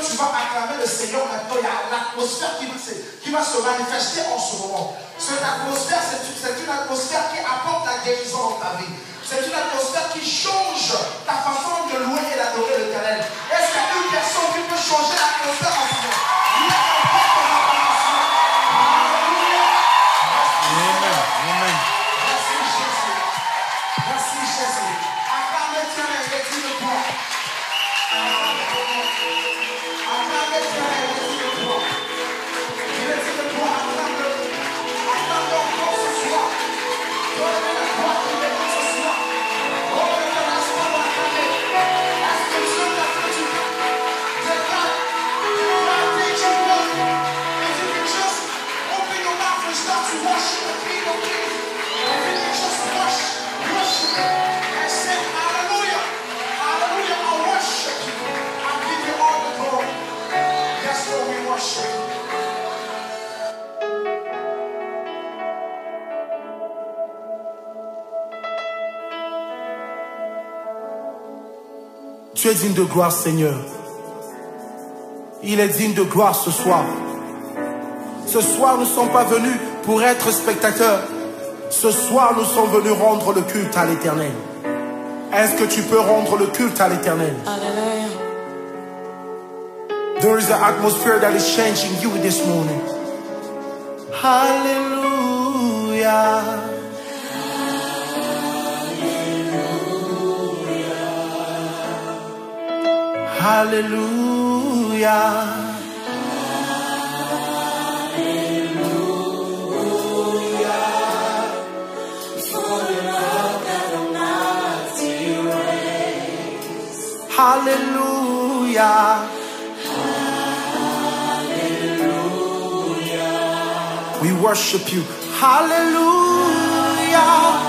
tu vas acclamer le Seigneur maintenant, il y a l'atmosphère qui va se manifester en ce moment. Cette atmosphère, c'est une atmosphère qui apporte la guérison dans ta vie. C'est une atmosphère qui change ta façon de louer et d'adorer l'Éternel. Est-ce qu'il y a une personne qui peut changer l'atmosphère en ce moment? Amen. Merci Jésus. Merci Jésus. Acclame l'Éternel, il est digne de toi. Acclame l'Éternel, il est digne de toi. Il est digne de toi, acclame-le. Acclame-le encore ce soir. Donne-lui la gloire qu'il mérite ce soir. Oh, le terrassement va acclamer. Est-ce que Dieu t'a fait du bien? Déclare dès que tu peux. If you can just open your mouth and start to worship the King of Kings. If you can just worship and say hallelujah. Hallelujah, I worship you. I give you all the glory. Yes, Lord, we worship you. Tu es digne de gloire, Seigneur. Il est digne de gloire ce soir. Ce soir, nous ne sommes pas venus pour être spectateurs. Ce soir, nous sommes venus rendre le culte à l'Éternel. Est-ce que tu peux rendre le culte à l'Éternel? Hallelujah. There is an atmosphere that is changing you this morning. Hallelujah. Hallelujah. Hallelujah. Hallelujah. We worship you. Hallelujah.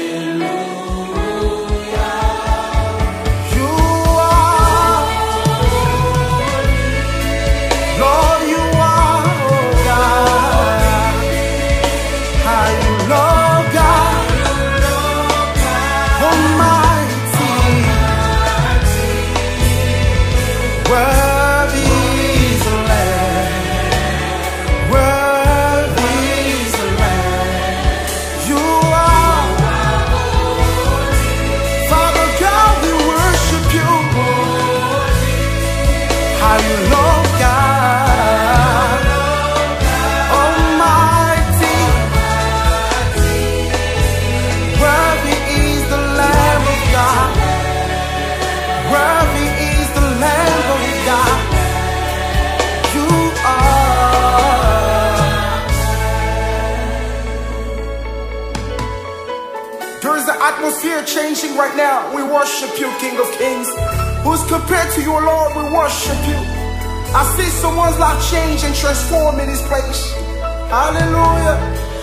Atmosphere changing right now. We worship you, King of Kings. Who's compared to your Lord? We worship you. I see someone's life change and transform in this place. Hallelujah.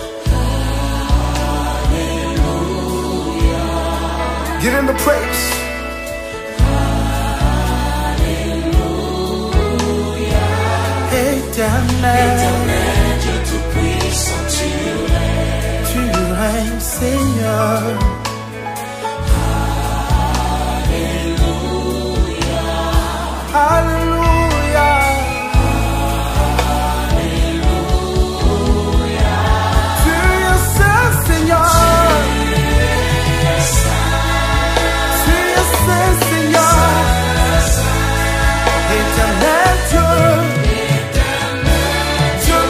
Hallelujah. Give him the praise. Hallelujah. Éternel, Dieu tout-puissant, tu règnes, Seigneur. Hallelujah. Hallelujah. Tu es saint, Seigneur. Tu es saint, Seigneur. Éternel Dieu. Dieu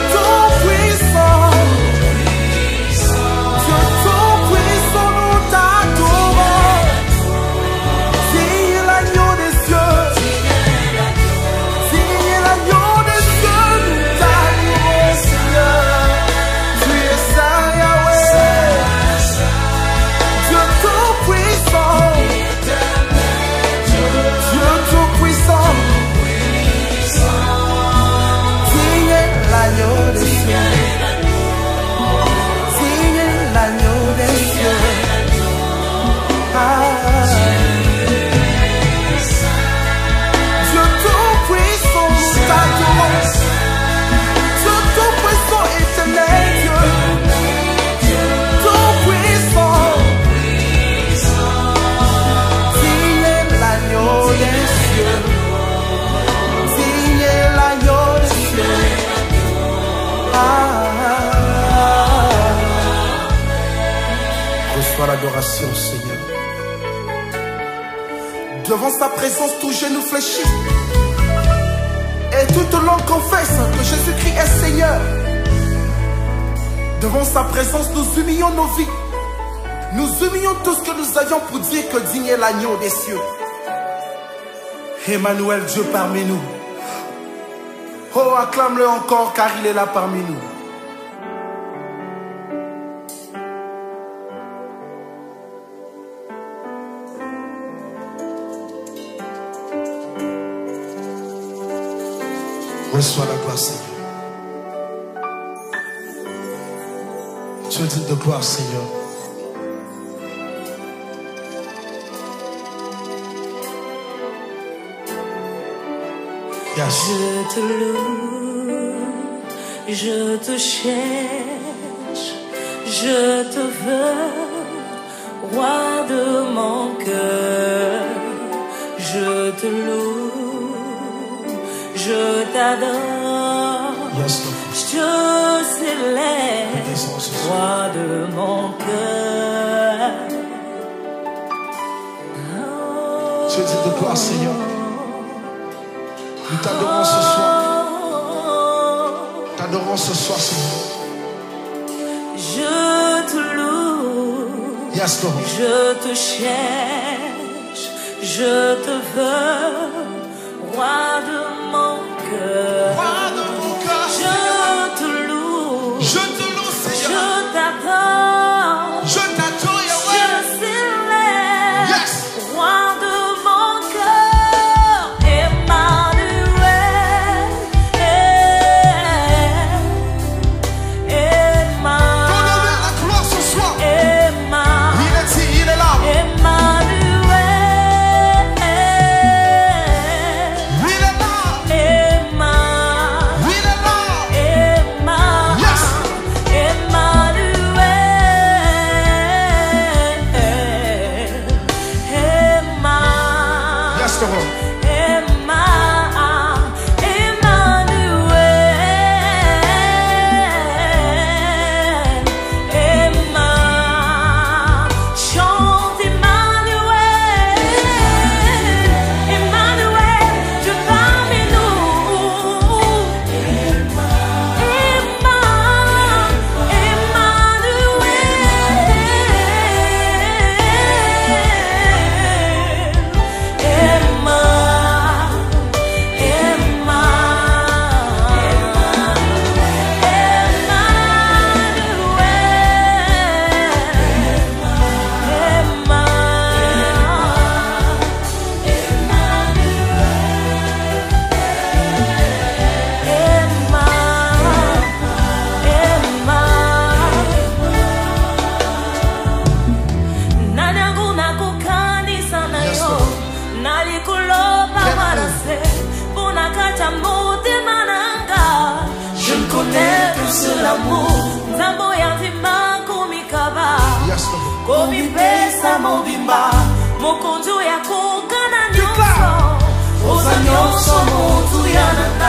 Reçois l'adoration, Seigneur. Devant sa présence, tout genou fléchit. Et toute langue confesse que Jésus-Christ est Seigneur. Devant sa présence, nous humilions nos vies. Nous humilions tout ce que nous avions pour dire que digne est l'agneau des cieux. Emmanuel, Dieu parmi nous. Oh, acclame-le encore car il est là parmi nous. Reçois la gloire, Seigneur. Tu es digne de gloire, Seigneur. Yes. Je te loue, je te cherche, je te veux, roi de mon cœur. Je te loue, je t'adore, Yes, je célèbre, roi de mon cœur. tu es digne de gloire, Seigneur. Nous t'adorons ce soir. T'adorons ce soir, Seigneur. Je te loue, Yes, Lord. je te cherche, je te veux, roi de mon cœur. Roi de mon cœur. Je te loue, Je te loue, Seigneur. je t'adore, Je t'adore, je Yahweh. célèbre, Yes. roi de mon cœur. Emmanuel, Donne-lui la gloire ce soir. Emmanuel. Il est dit, il est là. Emmanuel, Il est là. Emmanuel, Il est là. Emmanuel, Yes. Emmanuel, Yes, Lord. Chante Emmanuel, Emmanuel, Dieu parmi nous. Je ne connais que seul amour. Nzambo yanzima kumikaba. Yes, Lord. Komi pesa mobimba. Mokonjo ya kokana nyonso. Oza nyonso motu yananda.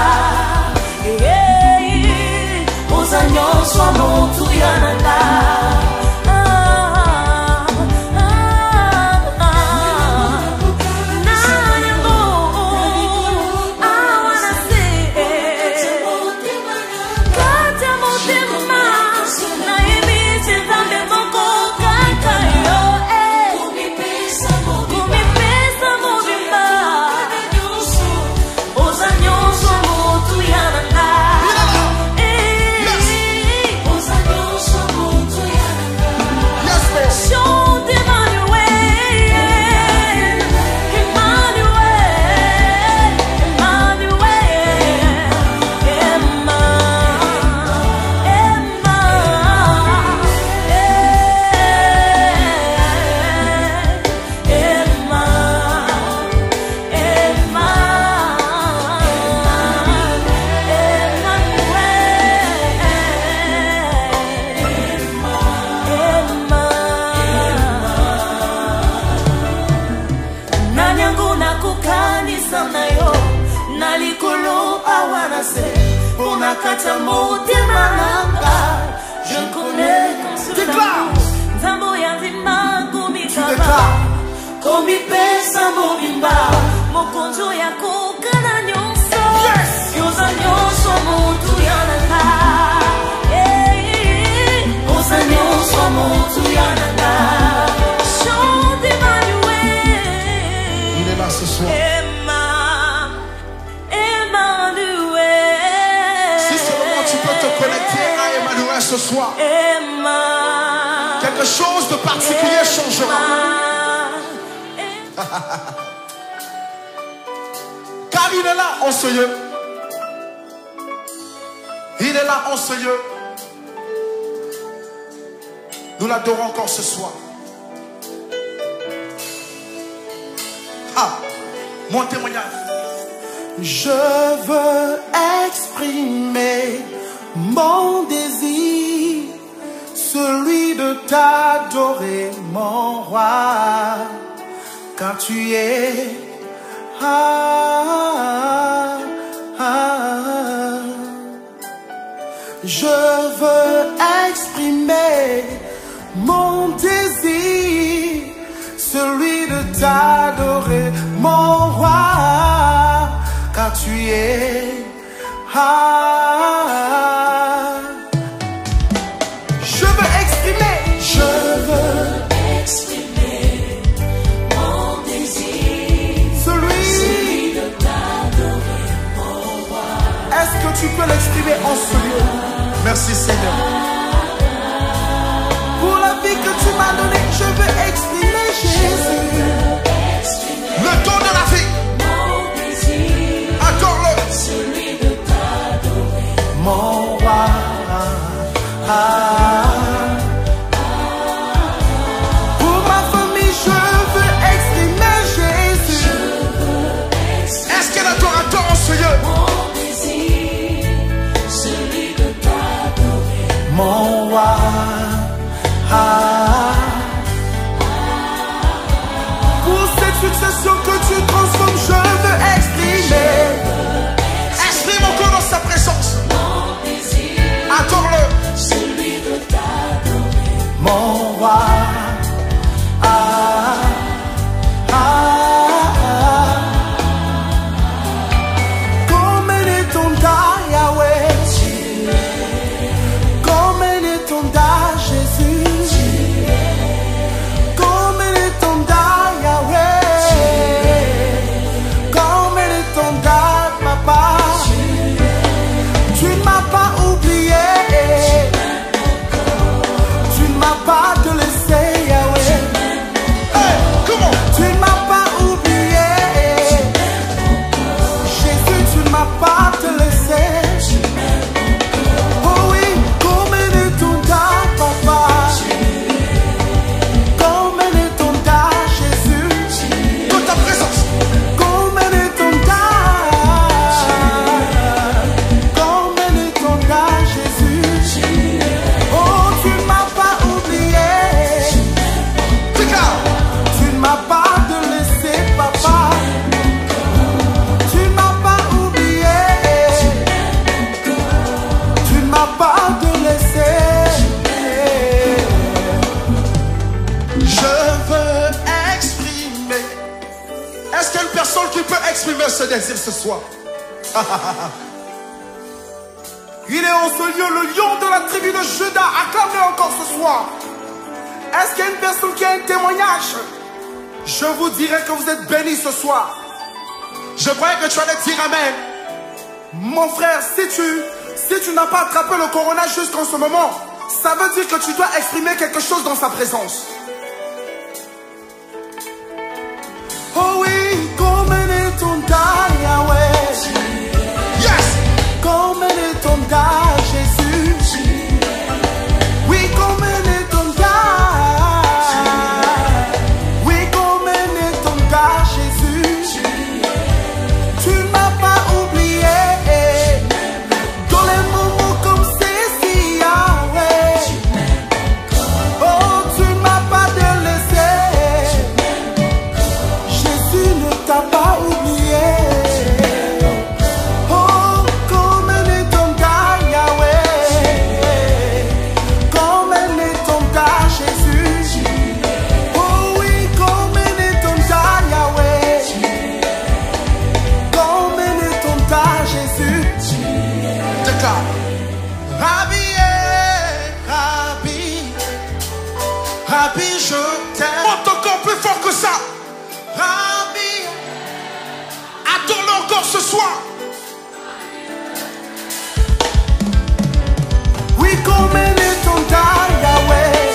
Oza nyonso motu yananda. Je connais comme ce Déclare. Nzambo yanzima omipesa mobimba mokonzo yako kala nyonso yoza nyonso motu yananga oza nyonso motu yananga chante Emmanuel. Il est là ce soir. Emmanuel. Si seulement tu peux te connecter à Emmanuel ce soir, quelque chose de particulier changera. Car il est là en ce lieu. Il est là en ce lieu. Nous l'adorons encore ce soir. Ah, mon témoignage. Je veux exprimer mon désir, celui de t'adorer, mon roi, car tu es. Je veux exprimer mon désir, celui de t'adorer, mon roi, car tu es. Je veux exprimer mon désir, celui de t'adorer, mon roi. Est-ce que tu peux l'exprimer en ce lieu? Merci Seigneur. Pour la vie que tu m'as donnée, je veux exprimer Jésus. Le don de la vie. Mon désir, adore-le. Celui de t'adorer, mon roi. Pour ma famille, je veux exprimer Jésus. Est-ce qu'il y a l'adorateur en ce lieu? mon désir, celui de t'adorer, Mon roi. Pour cette succession que tu transformes, je veux exprimer. Exprime encore dans sa présence. mon désir, Adore-le. celui de t'adorer, Mon roi. Comme est ton da Yahweh. Comme est ton da Jésus. Comme est ton da Yahweh. Comme est ton da Papa. Tu ne m'as pas oublié. Tu ne m'as pas délaissé, Yahweh. Hey, comment? Tu ne m'as pas oublié. Jésus, tu ne m'as pas délaissé. Oh oui, comme est ton da, Papa. Comme est ton da, Jésus. Dans ta présence. Comme est ton da. Comme est ton da, Jésus. Oh, tu ne m'as pas oublié. Regarde. Tu ne m'as pas délaissé, Papa. Tu ne m'as pas oublié. Tu ne m'as pas délaissé. Je veux exprimer. Est-ce qu'il y a une personne qui peut exprimer ce désir ce soir? Il est en ce lieu, le lion de la tribu de Juda. Acclame-le encore ce soir. Est-ce qu'il y a une personne qui a un témoignage? Je vous dirai que vous êtes bénis ce soir. Je croyais que tu allais dire amen. Mon frère, si tu n'as pas attrapé le corona jusqu'en ce moment, ça veut dire que tu dois exprimer quelque chose dans sa présence. Oh oui, comme est ton da Yahweh. Yes, comme est ton da Jésus. Oui, comme est ton da. Oui, comme est ton da Jésus. Tu ne m'as pas oublié. Dans les moments comme ceci, Yahweh. Oh, tu ne m'as pas je t'aime. Monte encore plus fort que ça. Rabbi, adore-le encore ce soir. Oui, comme elle est ton da, Yahweh.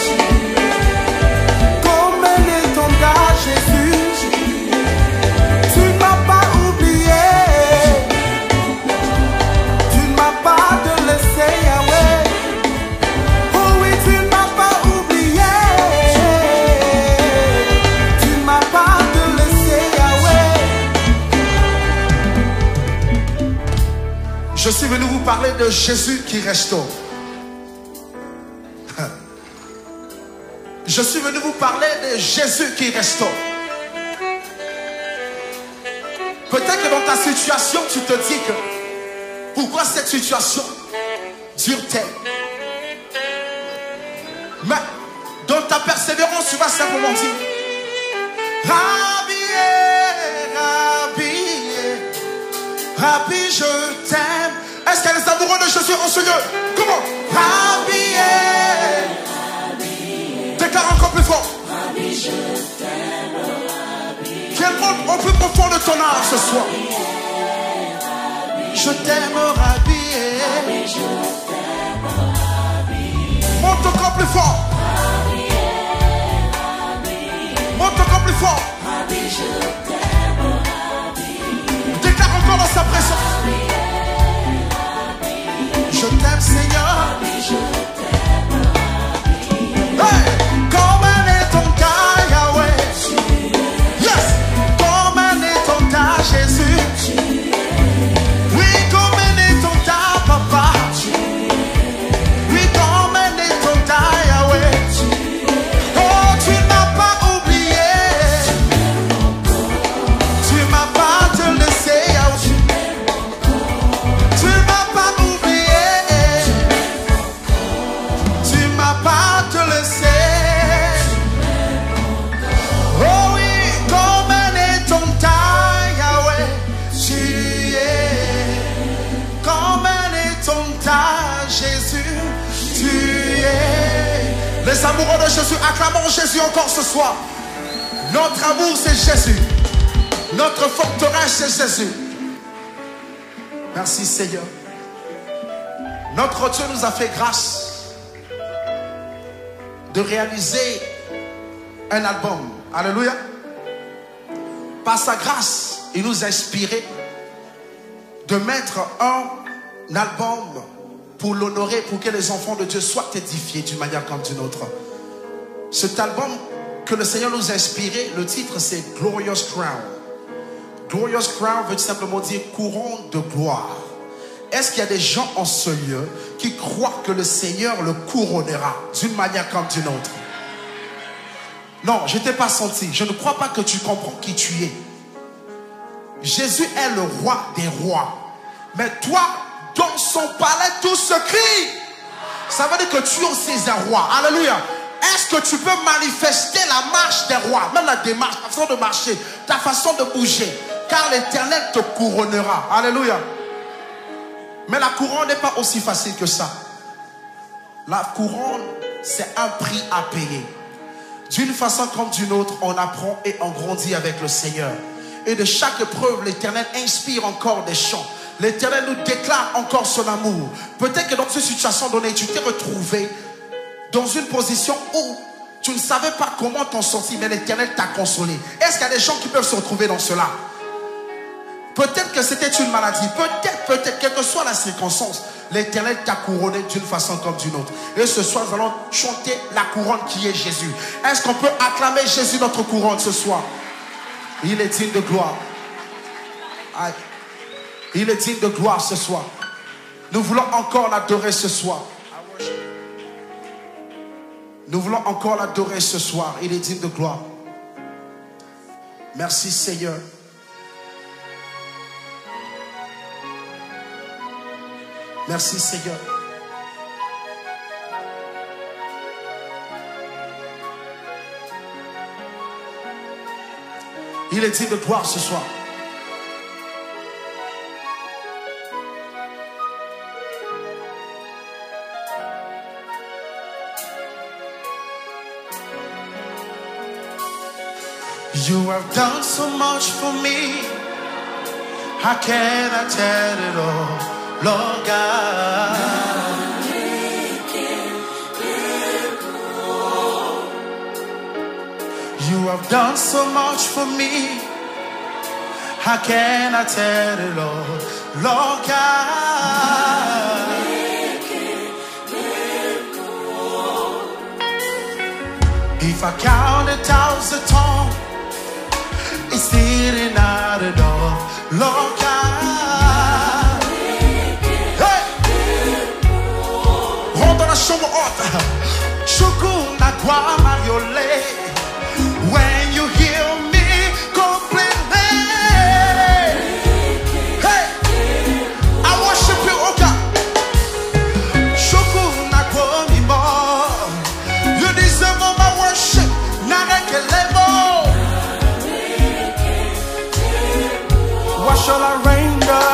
Comme elle est ton da, Jésus. Tu ne m'as pas oublié. Tu ne m'as pas délaissé, Yahweh. Oh oui, tu ne m'as pas oublié. Tu ne m'as pas délaissé, Yahweh. Je suis venu vous parler de Jésus qui restaure. Je suis venu vous parler de Jésus qui restaure. Peut-être que dans ta situation, tu te dis que pourquoi cette situation dure-t-elle? Mais dans ta persévérance, tu vas simplement dire Rabbi, Rabbi, Rabbi, je t'aime. Est-ce qu'il y a des amoureux de Jésus en ce lieu? Comment? Rabbi, déclare encore plus fort. Rabbi, je t'aime, Rabbi. Quel monde au plus profond de ton âme ce soir? Je t'aime, Rabbi. Rabbi, je t'aime, Rabbi. Monte encore plus fort. Rabbi, Rabbi. Monte encore plus fort. Rabbi, je t'aime, Rabbi. Déclare encore dans sa présence. Rabbi, Rabbi. Je t'aime, Seigneur. Rabbi, je t'aime, Rabbi. Hey! Jésus, oui, comme elle est ton ta papa, oui, comme elle est ton ta Yahweh. Oh, tu ne m'as pas oublié, tu ne m'as pas te laissé, Yahweh. Tu ne m'as pas oublié, tu ne m'as pas te laissé. Oh oui, comme elle est ton ta. Jésus, tu es. Les amoureux de Jésus, acclamons Jésus encore ce soir. Notre amour, c'est Jésus. Notre forteresse, c'est Jésus. Merci Seigneur. Notre Dieu nous a fait grâce de réaliser un album. Alléluia. Par sa grâce, il nous a inspiré de mettre un album pour l'honorer, pour que les enfants de Dieu soient édifiés d'une manière comme d'une autre. Cet album que le Seigneur nous a inspiré, le titre c'est Glorious Crown. Glorious Crown veut simplement dire couronne de gloire. Est-ce qu'il y a des gens en ce lieu qui croient que le Seigneur le couronnera d'une manière comme d'une autre? Non, je ne t'ai pas senti. Je ne crois pas que tu comprends qui tu es. Jésus est le roi des rois. Mais toi, dans son palais, tout se crie. Ça veut dire que tu es aussi un roi. Alléluia. Est-ce que tu peux manifester la marche des rois? Même la démarche, ta façon de marcher, ta façon de bouger. Car l'Éternel te couronnera. Alléluia. Mais la couronne n'est pas aussi facile que ça. La couronne, c'est un prix à payer. D'une façon comme d'une autre, on apprend et on grandit avec le Seigneur. Et de chaque épreuve, l'Éternel inspire encore des chants. L'Éternel nous déclare encore son amour. Peut-être que dans cette situation donnée, tu t'es retrouvé dans une position où tu ne savais pas comment t'en sortir, mais l'Éternel t'a consolé. Est-ce qu'il y a des gens qui peuvent se retrouver dans cela? Peut-être que c'était une maladie. Peut-être, quelle que soit la circonstance, l'Éternel t'a couronné d'une façon comme d'une autre. Et ce soir, nous allons chanter la couronne qui est Jésus. Est-ce qu'on peut acclamer Jésus, notre couronne, ce soir? Il est digne de gloire. Aïe. Il est digne de gloire ce soir. Nous voulons encore l'adorer ce soir. Nous voulons encore l'adorer ce soir. Il est digne de gloire. Merci Seigneur. Merci Seigneur. Il est digne de gloire ce soir. You have done so much for me. How can I tell it all, Lord God? You have done so much for me. How can I tell it all, Lord God? If I count 1,000 tongues, it's still not enough, Lord God. Hey! Hold on, show me author. Shukuna kwa mariole. When you heal me completely. Hey! I worship you, oh God. Shukuna kwa mimo. You deserve all my worship. Narekelebo. What shall I render?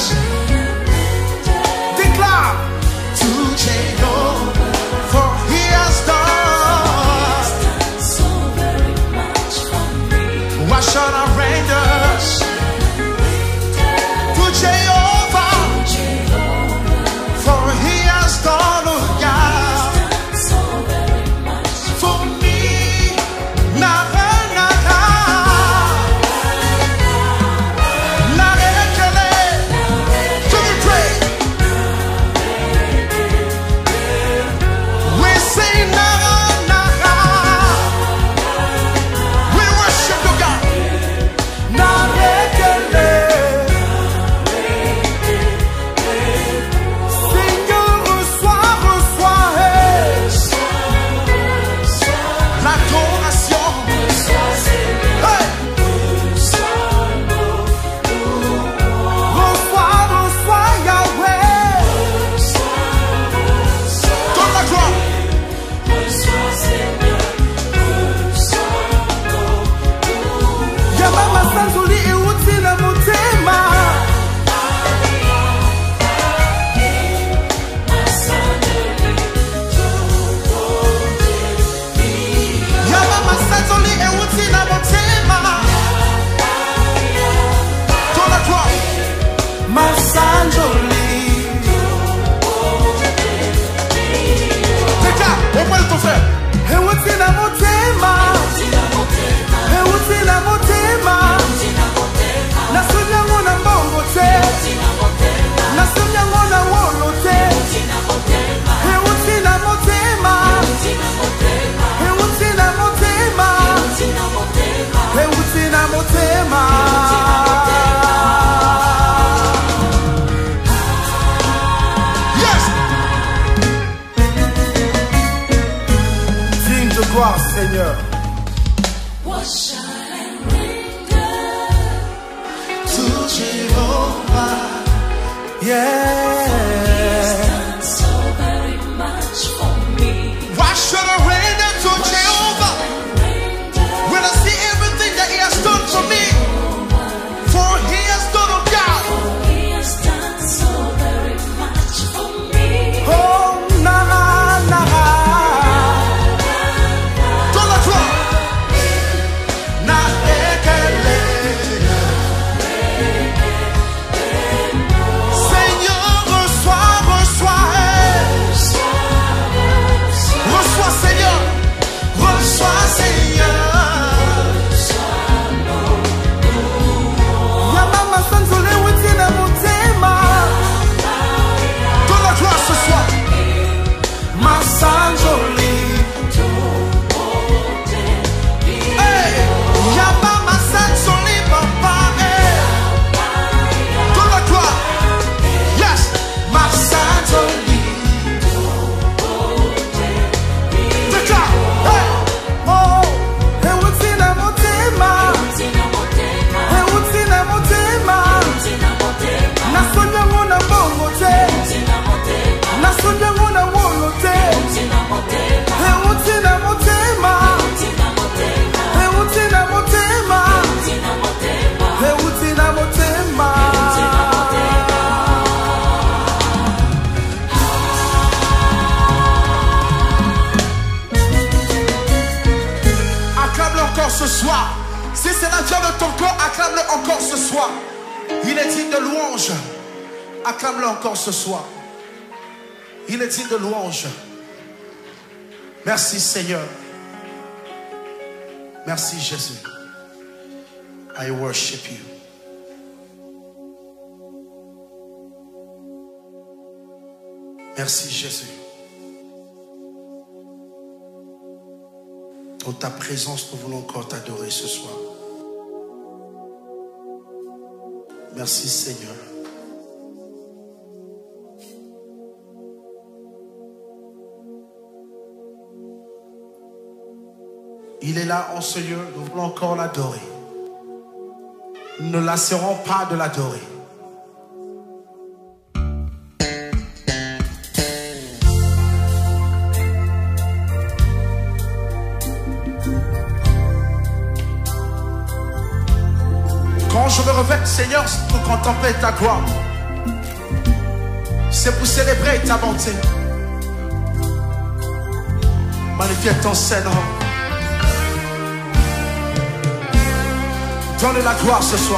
Declare to Jehovah, for he has done so very much for me. What shall I render to Jehovah, for he has done, oh God, so very much for me. Seigneur. What shall I render to Jehovah? Yeah. He's done so very much for me. Why should I render to Jehovah when I see everything that he has done for me? For he has done, oh God. He has done so very much for me. Oh, Señor, Acclame-le encore ce soir. Il est digne de louange. Acclame-le encore ce soir. Il est digne de louange. Merci Seigneur. Merci Jésus. I worship you. Merci Jésus. Dans ta présence, nous voulons encore t'adorer ce soir. Merci Seigneur. Il est là en ce lieu, nous voulons encore l'adorer. Nous ne lasserons pas de l'adorer. Quand je me réveille, Seigneur, c'est pour contempler ta gloire. C'est pour célébrer ta bonté. Magnifique ton Seigneur. Donne la gloire ce soir.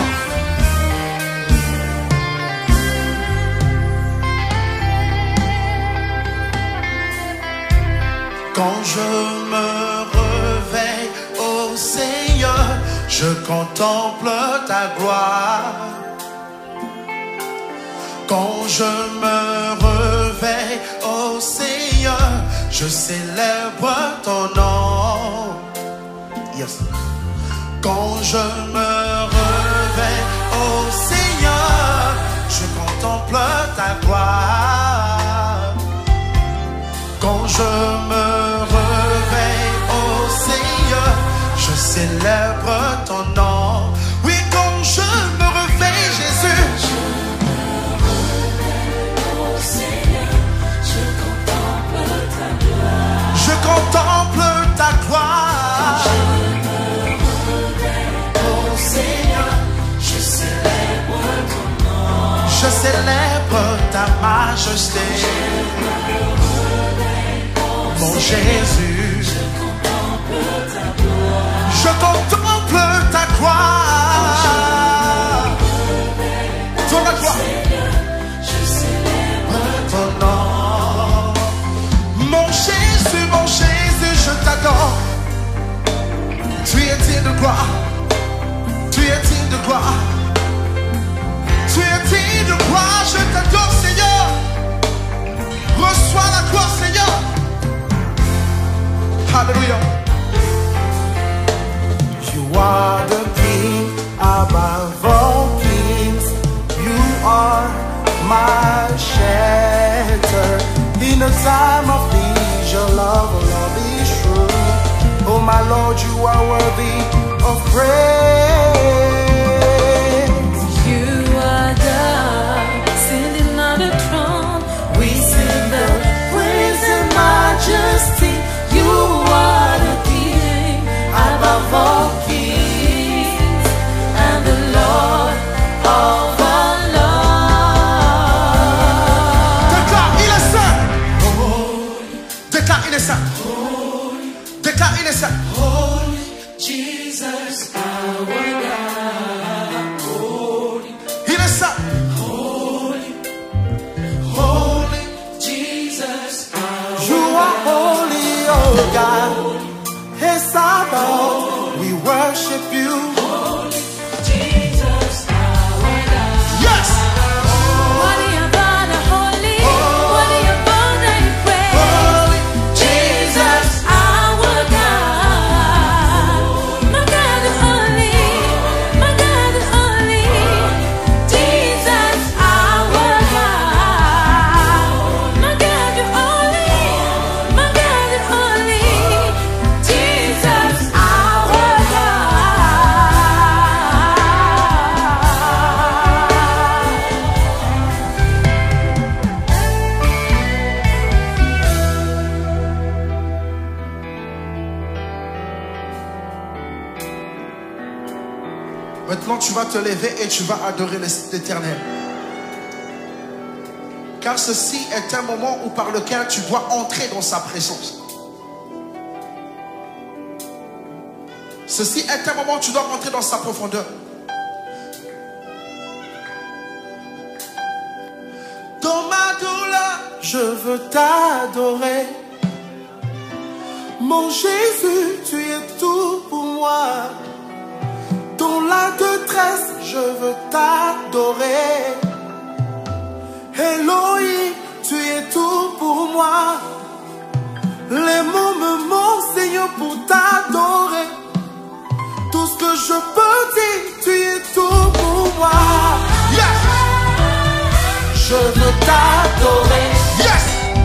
Quand je me réveille, ô Seigneur, je contemple ta gloire. Quand je me réveille, ô Seigneur, je célèbre ton nom. Yes. Quand je me réveille, ô Seigneur, je contemple ta gloire. Quand je me réveille, ô Seigneur, je célèbre ton nom. Oui, quand je me réveille, Jésus, Oh Seigneur, je contemple ta gloire. je contemple ta gloire. Oh Seigneur, je célèbre ton nom. Je célèbre ta majesté. Mon Jésus, Je contemple ta gloire. je contemple ta gloire. Ton la gloire, Seigneur, je célèbre ton nom. Mon Jésus, je t'adore. Tu es digne de gloire. Tu es digne de gloire. Tu es digne de gloire. Je t'adore, Seigneur. Reçois la gloire, Seigneur. Hallelujah. You are the King above all kings. You are my shelter. In a time of need, your love will always be true. Oh my Lord, you are worthy of praise. You are God, sitting on the throne. We sing the praise and majesty. You are the King above all kings and the Lord of all lords. Déclare, il est saint. Déclare, il est saint. Déclare, il est saint. Jesus, our God. Il est saint. Holy Jesus, our You are holy, oh God. Yes, I know. We worship you. Jesus, our God. Yes. Worthy of honor, holy, worthy of honor and praise. Jesus, our God. My God is holy, my God is holy. Jesus, our God. My God is holy, my God is holy. Jesus, our God. Maintenant, tu vas te lever et tu vas adorer l'Éternel. Car ceci est un moment où par lequel tu dois entrer dans sa présence. Ceci est un moment où tu dois entrer dans sa profondeur. Dans ma douleur, je veux t'adorer. Mon Jésus, tu es tout pour moi. Dans la détresse, je veux t'adorer. Elohim, tu es tout pour moi. Les mots me manquent, Seigneur, pour t'adorer. Tout ce que je peux dire, tu es tout pour moi. Yes. Je veux t'adorer. Yes.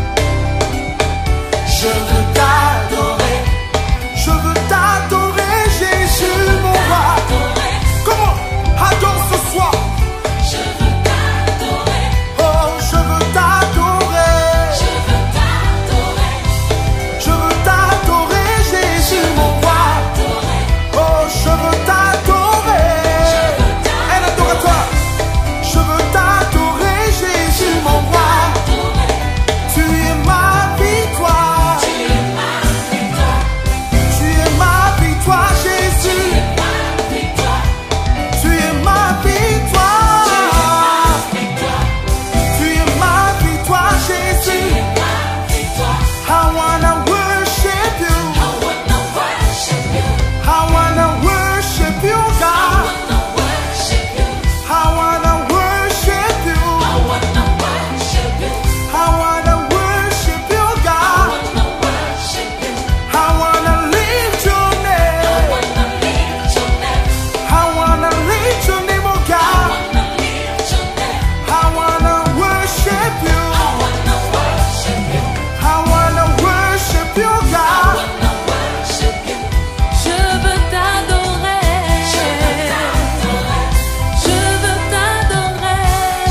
Je veux t'adorer. Je veux t'adorer, Jésus, mon roi. Comment? Adore ce soir. Je veux t'adorer. Oh, je veux t'adorer. Je veux t'adorer. Je veux t'adorer, Jésus, mon roi. Oh, je veux t'adorer. Un adorateur. Je veux t'adorer, Jésus, mon roi. Tu es ma victoire. Tu es ma victoire, Jésus. Tu es ma victoire. Tu es ma victoire, Jésus. I wanna worship you. I wanna worship you, God. I wanna worship you. I wanna worship you, God. I wanna lift your name. I wanna lift your name, oh God. I wanna worship you. I wanna worship you, God. Je veux t'adorer. Je veux t'adorer.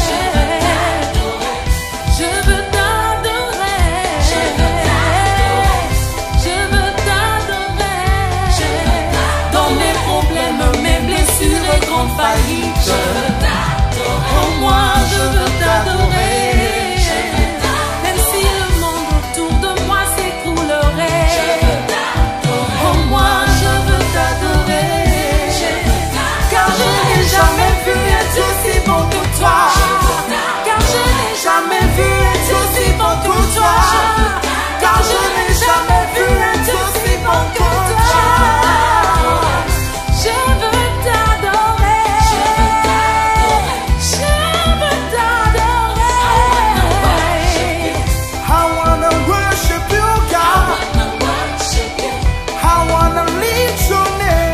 Je veux t'adorer. Je veux t'adorer. Dans mes problèmes, mes blessures et grandes faillites. Pour moi, je veux t'adorer. Même si le monde autour de moi s'écroulerait. Pour moi, je veux t'adorer. Car je n'ai jamais vu un Dieu aussi bon que toi. Car je n'ai jamais vu un Dieu aussi bon que toi. Car je n'ai jamais vu un Dieu aussi bon que toi. Je veux t'adorer. Je veux t'adorer. I wanna worship you, God. I wanna lift your name.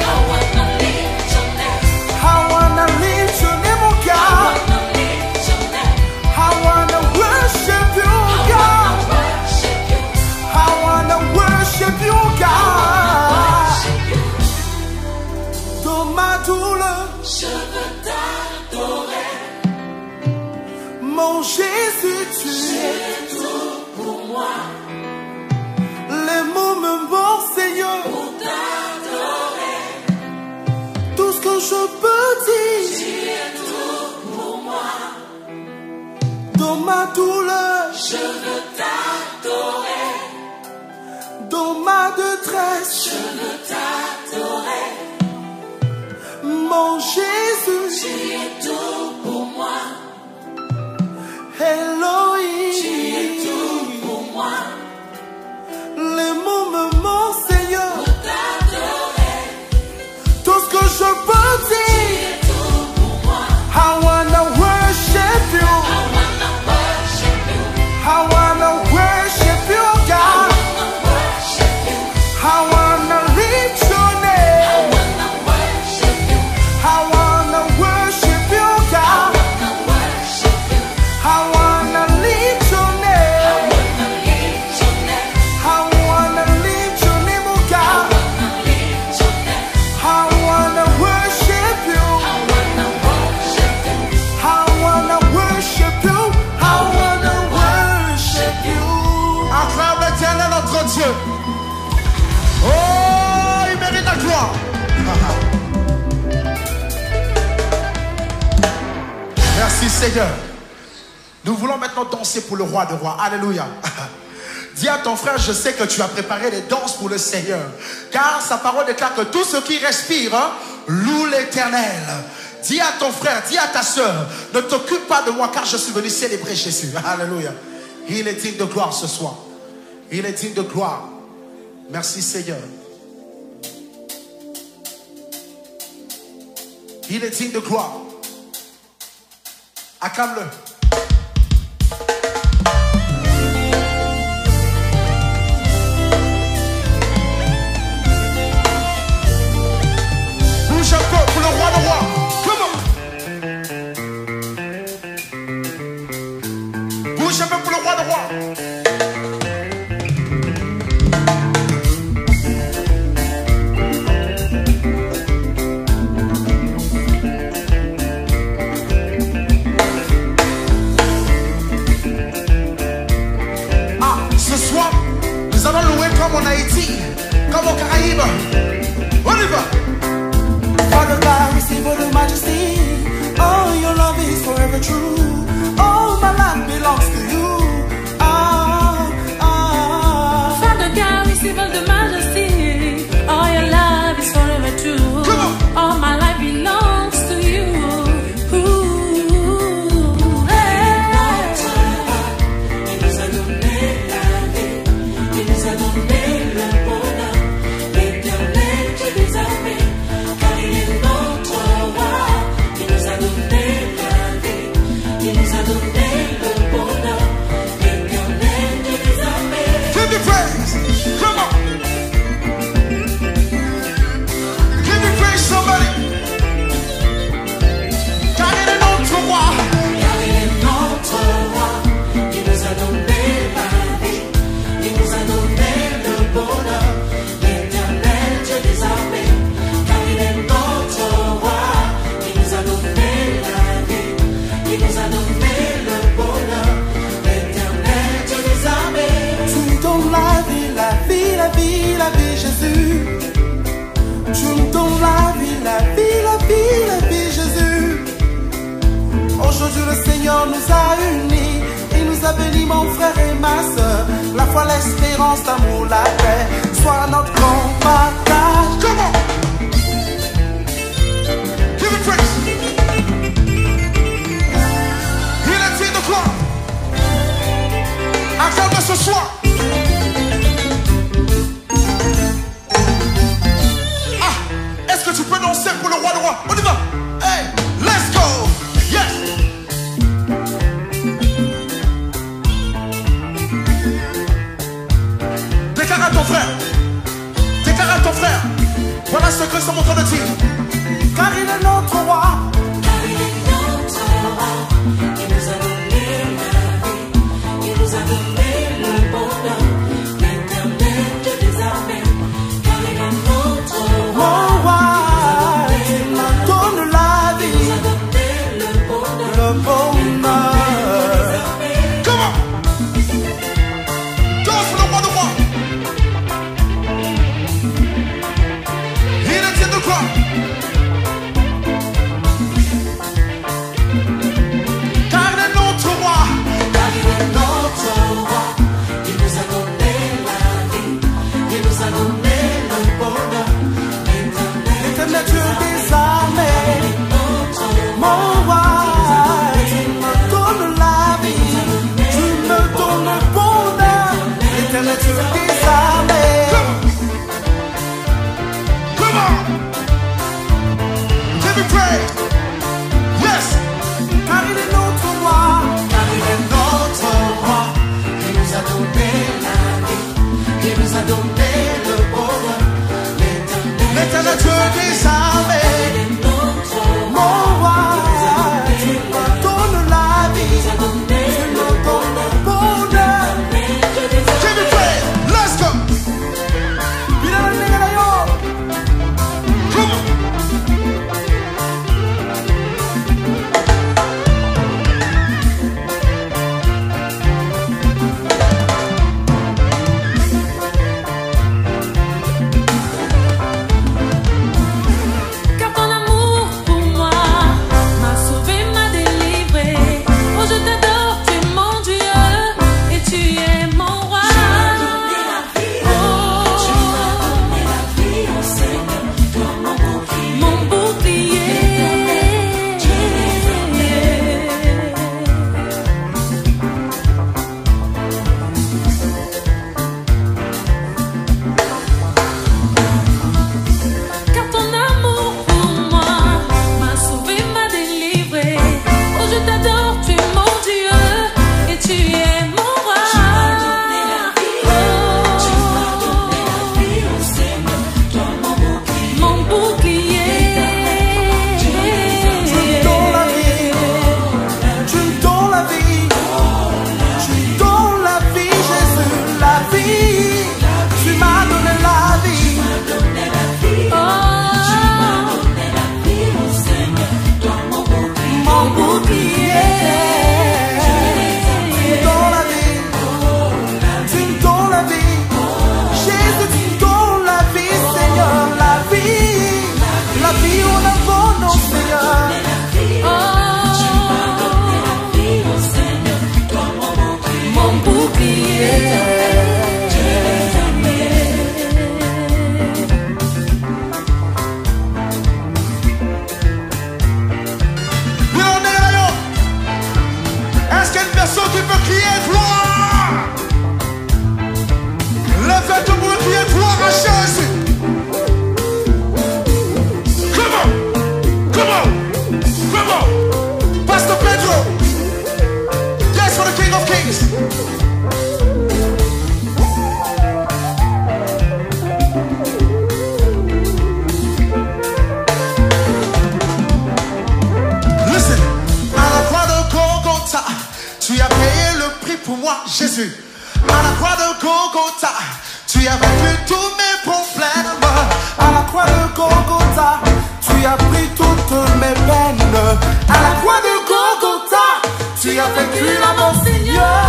I wanna lift your name, oh God. I wanna worship you, God. I wanna worship you, God. Dans ma douleur, Je veux t'adorer. mon Jésus, tu es. Pour moi, Les mots me manquent, Seigneur. pour t'adorer. Tout ce que je peux dire. Tu es tout pour moi. Dans ma douleur, Je veux t'adorer. dans ma détresse, Je veux t'adorer. mon Jésus, Tu es tout pour moi. Elohim. Tu es tout pour moi. Les mots me manquent, Seigneur. Pour t'adorer. Tout ce que je peux Tu dire. es tout pour moi. I wanna worship you. I wanna worship you. I wanna worship you, I God. wanna worship you. I wanna lift your I name. wanna worship you. I wanna worship you, I God. wanna worship you. I wanna lift your I name. wanna lift your name. I wanna lift your name, oh I God. wanna lift your name. I wanna worship you. I wanna worship you. I wanna worship you. I wanna worship you. Acclame l'Éternel notre Dieu. Oh, il mérite la gloire. Merci Seigneur. Nous voulons maintenant danser pour le roi de rois. Alléluia. Dis à ton frère, je sais que tu as préparé des danses pour le Seigneur. Car sa parole déclare que tout ce qui respire loue l'Éternel. Dis à ton frère, dis à ta soeur, ne t'occupe pas de moi car je suis venu célébrer Jésus. Alléluia. Il est digne de gloire ce soir. Il est digne de gloire. Merci Seigneur. Il est digne de gloire. Acclame-le. Bouge un peu pour le roi de rois. Comment? Bouge un peu pour le roi de rois. Nous allons louer comme en Haïti, comme aux Caraïbes. On y va. Father God, receive all the majesty. Oh, your love is forever true. Oh, my life belongs to you. Father God, receive all the majesty. Oh, your love is forever true. All my life belongs to you. La vie, Jésus. Tu me donnes la vie, Jésus. Aujourd'hui, le Seigneur nous a unis. Il nous a bénis, mon frère et ma soeur. La foi, l'espérance, l'amour, la paix soit notre grand partage. Comment? Give it praise. Il est digne de gloire. Acclame ce soir. Est-ce que tu peux danser pour le roi de roi? On y va. Hey, let's go. Yes. Déclare à ton frère. Déclare à ton frère. Voilà ce que c'est mon temps de dire. Car il est notre roi. Car il est notre roi. Il nous a donné la vie. Il nous a donné le bonheur. L'éternel Dieu des armées. Car il est notre roi. Mon roi, il me donne la vie. Il nous a donné le bonheur. Le bonheur. Comment? Danse pour le roi de roi. Il est digne de gloire. Jésus. À la croix de Golgotha, tu as vaincu tous mes problèmes. À la croix de Golgotha, tu as pris toutes mes peines. À la croix de Golgotha, tu as vaincu la mort, Seigneur.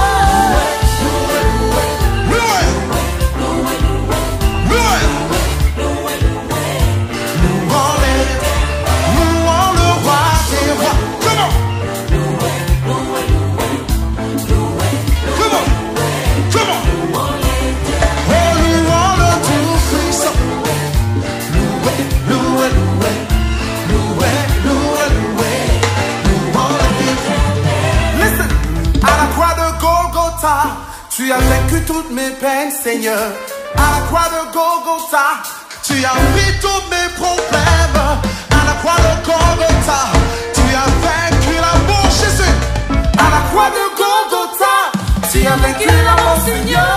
Tu as vaincu toutes mes peines, Seigneur. À la croix de Golgotha, tu as pris tous mes problèmes. À la croix de Golgotha, tu as vaincu la mort, Jésus. À la croix de Golgotha, tu as vaincu la mort, Seigneur.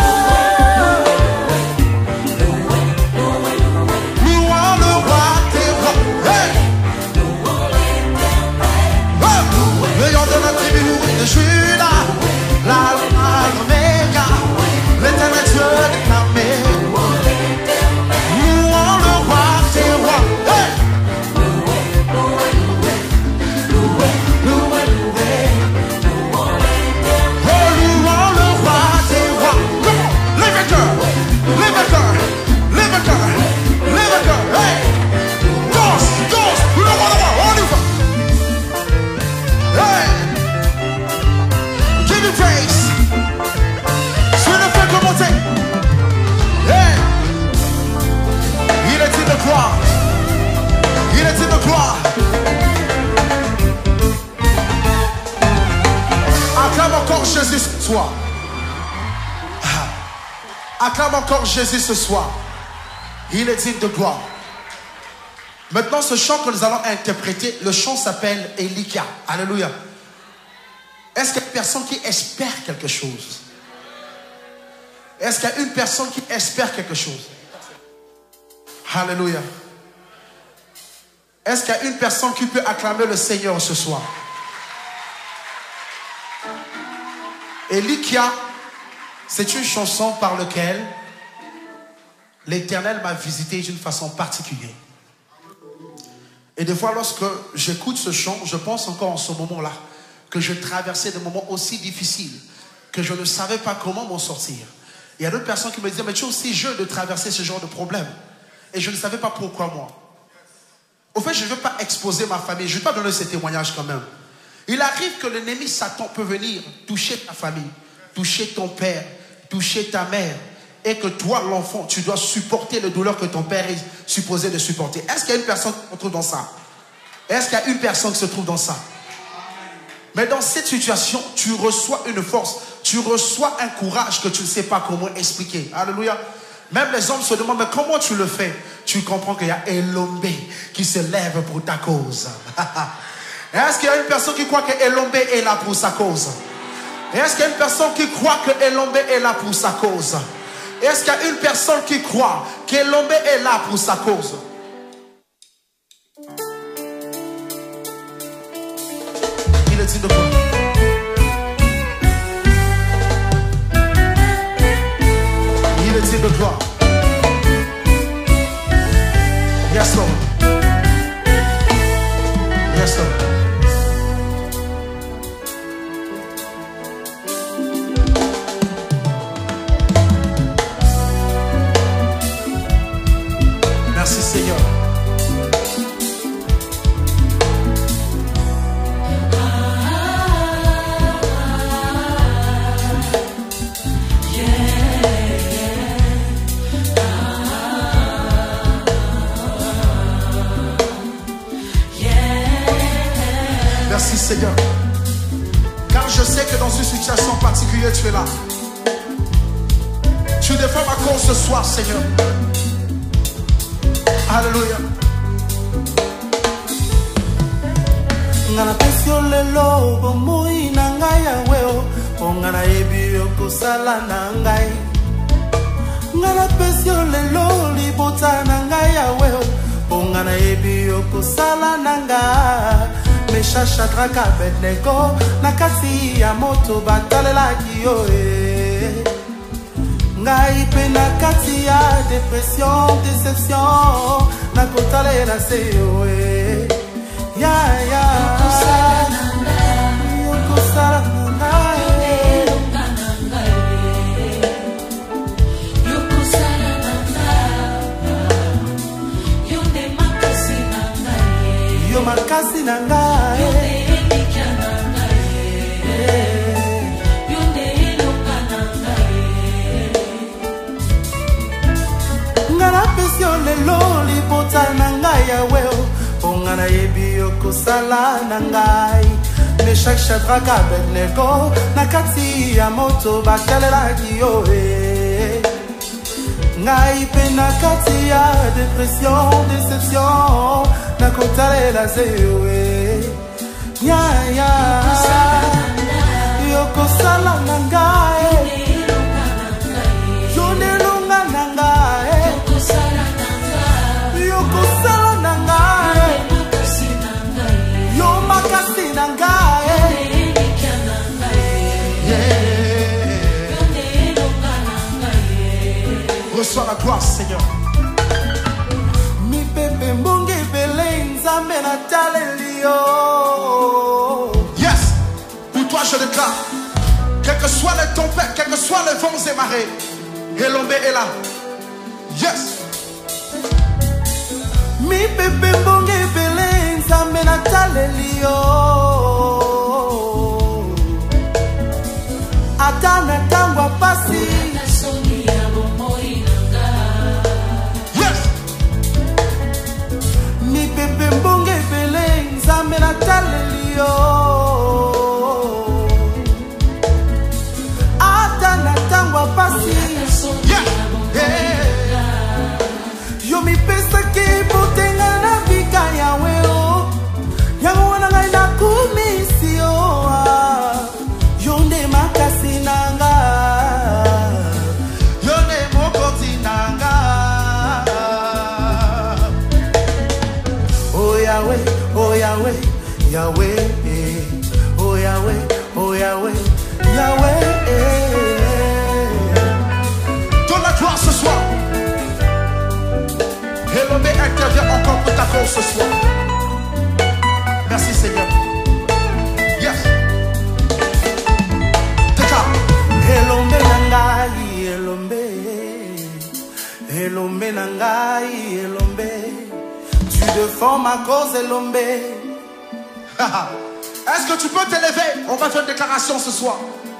Louons le roi des rois. Hey! Le lion de la tribu de Judas, l'éternel Dieu déclamé. Louons le roi des rois. Hey! Louons le roi des rois. Lève le cœur, lève le cœur, lève le cœur, lève le cœur. Hey! Danse, danse, le roi, on y va. Hey! Give me praise. Hey! Il est digne de gloire. Il est digne de gloire. Acclame encore Jésus ce soir. Acclame encore Jésus ce soir. Il est digne de gloire. Maintenant, ce chant que nous allons interpréter, le chant s'appelle Elikia. Alléluia. Est-ce qu'il y a une personne qui espère quelque chose? Est-ce qu'il y a une personne qui espère quelque chose? Alléluia. Est-ce qu'il y a une personne qui peut acclamer le Seigneur ce soir? Elikia, c'est une chanson par laquelle l'Éternel m'a visité d'une façon particulière. Et des fois, lorsque j'écoute ce chant, je pense encore en ce moment-là que je traversais des moments aussi difficiles que je ne savais pas comment m'en sortir. Il y a d'autres personnes qui me disaient, mais tu es aussi jeune de traverser ce genre de problème. Et je ne savais pas pourquoi moi. Au fait, je ne veux pas exposer ma famille. Je ne vais pas donner ces témoignages quand même. Il arrive que l'ennemi Satan peut venir toucher ta famille, toucher ton père, toucher ta mère. Et que toi, l'enfant, tu dois supporter les douleurs que ton père est supposé de supporter. Est-ce qu'il y a une personne qui se trouve dans ça? Est-ce qu'il y a une personne qui se trouve dans ça? Mais dans cette situation, tu reçois une force. Tu reçois un courage que tu ne sais pas comment expliquer. Alléluia. Même les hommes se demandent, mais comment tu le fais? Tu comprends qu'il y a Elombe qui se lève pour ta cause. Est-ce qu'il y a une personne qui croit que Elombe est là pour sa cause? Est-ce qu'il y a une personne qui croit que Elombe est là pour sa cause? Est-ce qu'il y a une personne qui croit qu'Elombe est là pour sa cause? Il est dit de quoi? Il est dit de gloire. Yes, Lord. Yes, Lord. Merci Seigneur. Merci Seigneur. Car je sais que dans une situation particulière tu es là. Tu défends ma cause ce soir Seigneur. Alléluia. Ngana pesio lelo bomoi na ngai aweo ongana ebi okosala na ngai. Ngana pesio lelo libota na ngai aweo ongana ebi okosala na ngai. Mesha Shadraka Abednego nakati ya moto batalela ki yo ngai pe na kati ya dépression déception na kotalela se yo ya yokosala na ngai yo makasi na ngai ngana pesio lelo libota na ngai ya weo ongana yebi yokosala na ngai Meshach Shadrach Abednego na kati ya moto bakalelaki yo ngai pe na kati ya dépression déception na kotalela zewe ya yokosala na ngai yonelonga na ngai yokosala na ngai yo makasi na ngai Reçois la gloire, Seigneur. Mi pepe mbonge bele nzambe na talelio. Yes, pour toi je déclare, quelles que soient les tempêtes, quels que soient les vents et marées, Elombe est là. Yes. Mi pepe mbonge bele nzambe na talelio. Ata na tangwa pasi. Pepe mbonge pele nzambe na talelio ata na tangwa pasi yo mipesaki potenga na bika yawe yango wana ngai nakumisi yo yo nde makasi nanga yo nde mokoti nanga oh Yahweh, Yahweh, oh Yahweh, oh Yahweh, Yahweh. Donne la gloire ce soir. Elombe intervient encore pour ta cause ce soir. Merci Seigneur. Yes. Déclare. Elombe nangai, Elombe, Elombe nangai, Elombe. Tu défends ma cause, Elombe. Est-ce que tu peux t'élever? On va faire une déclaration ce soir.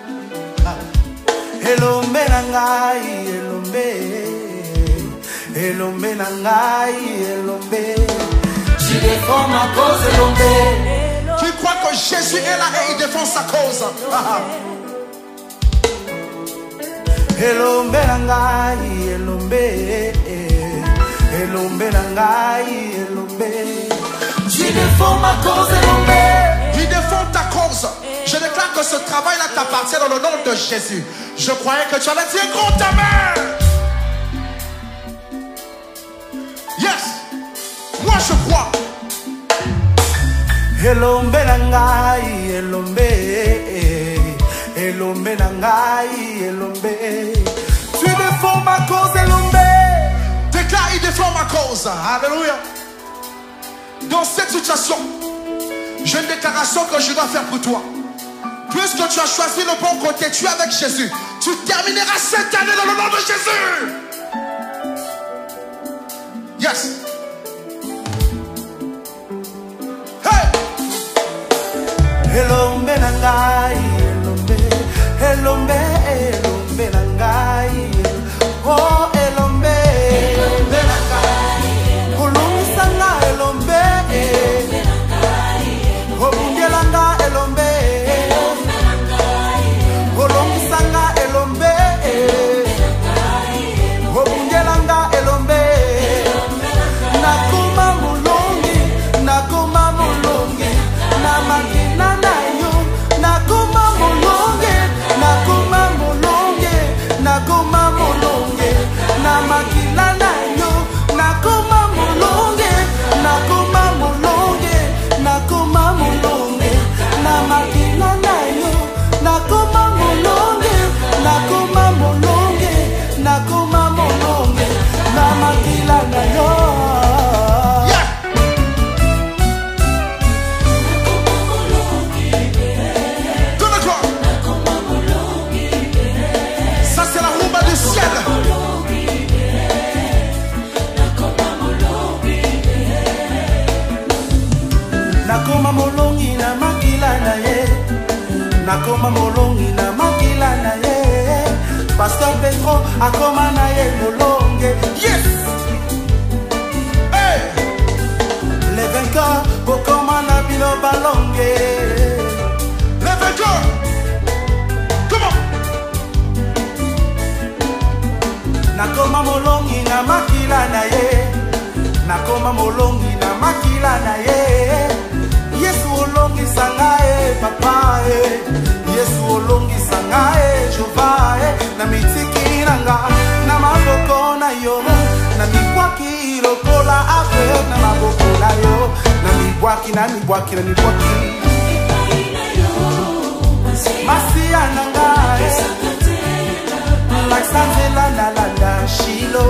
Elombe nangai, Elombe, Elombe nangai, Elombe. Tu défends ma cause, Elombe. Tu crois que Jésus est là et il défend sa cause? Elombe nangai, Elombe, Elombe nangai, Elombe. Tu défends ma cause, Elombe. Il défend ta cause. Je déclare que ce travail-là t'appartient dans le nom de Jésus. Je croyais que tu allais dire gros ta main. Yes. Moi je crois. Elombe nangai, Elombe, Elombe nangai, Elombe. Tu défends ma cause, Elombe. Déclare, il défend ma cause. Alléluia. Dans cette situation, j'ai une déclaration que je dois faire pour toi. Puisque tu as choisi le bon côté, tu es avec Jésus. Tu termineras cette année dans le nom de Jésus. Yes. Hey. Elombe nangai, Elombe, Elombe, Elombe nangai. Oh Elombe, Elombe nangai. Olumisanga Elombe, Elombe nangai. Obungelanga Elombe, Elombe nangai. Olumisanga Elombe, Elombe nangai. Obungelanga Elombe, Elombe nangai. Nakuma mulungi, nakuma mulungi, namakina na yo, nakuma mulungi. nakoma molongi na makila na ye. Pasteur Petro akoma na ye molonge. Yes! Hey! Les vainqueurs bokoma na bino balonge. Les vainqueurs! Come on! Nakoma molongi na makila na ye. Nakoma molongi na makila na ye. Yesu olongi sangae papa e. Yesu olongi sangae Jova e. Na mitiki nanga na maboko na yo. Na mibwaki lokola ape na maboko na yo. Na mibwaki na mibwaki na mibwaki. Masia nanga e. Like Sanzela na landa Shilo.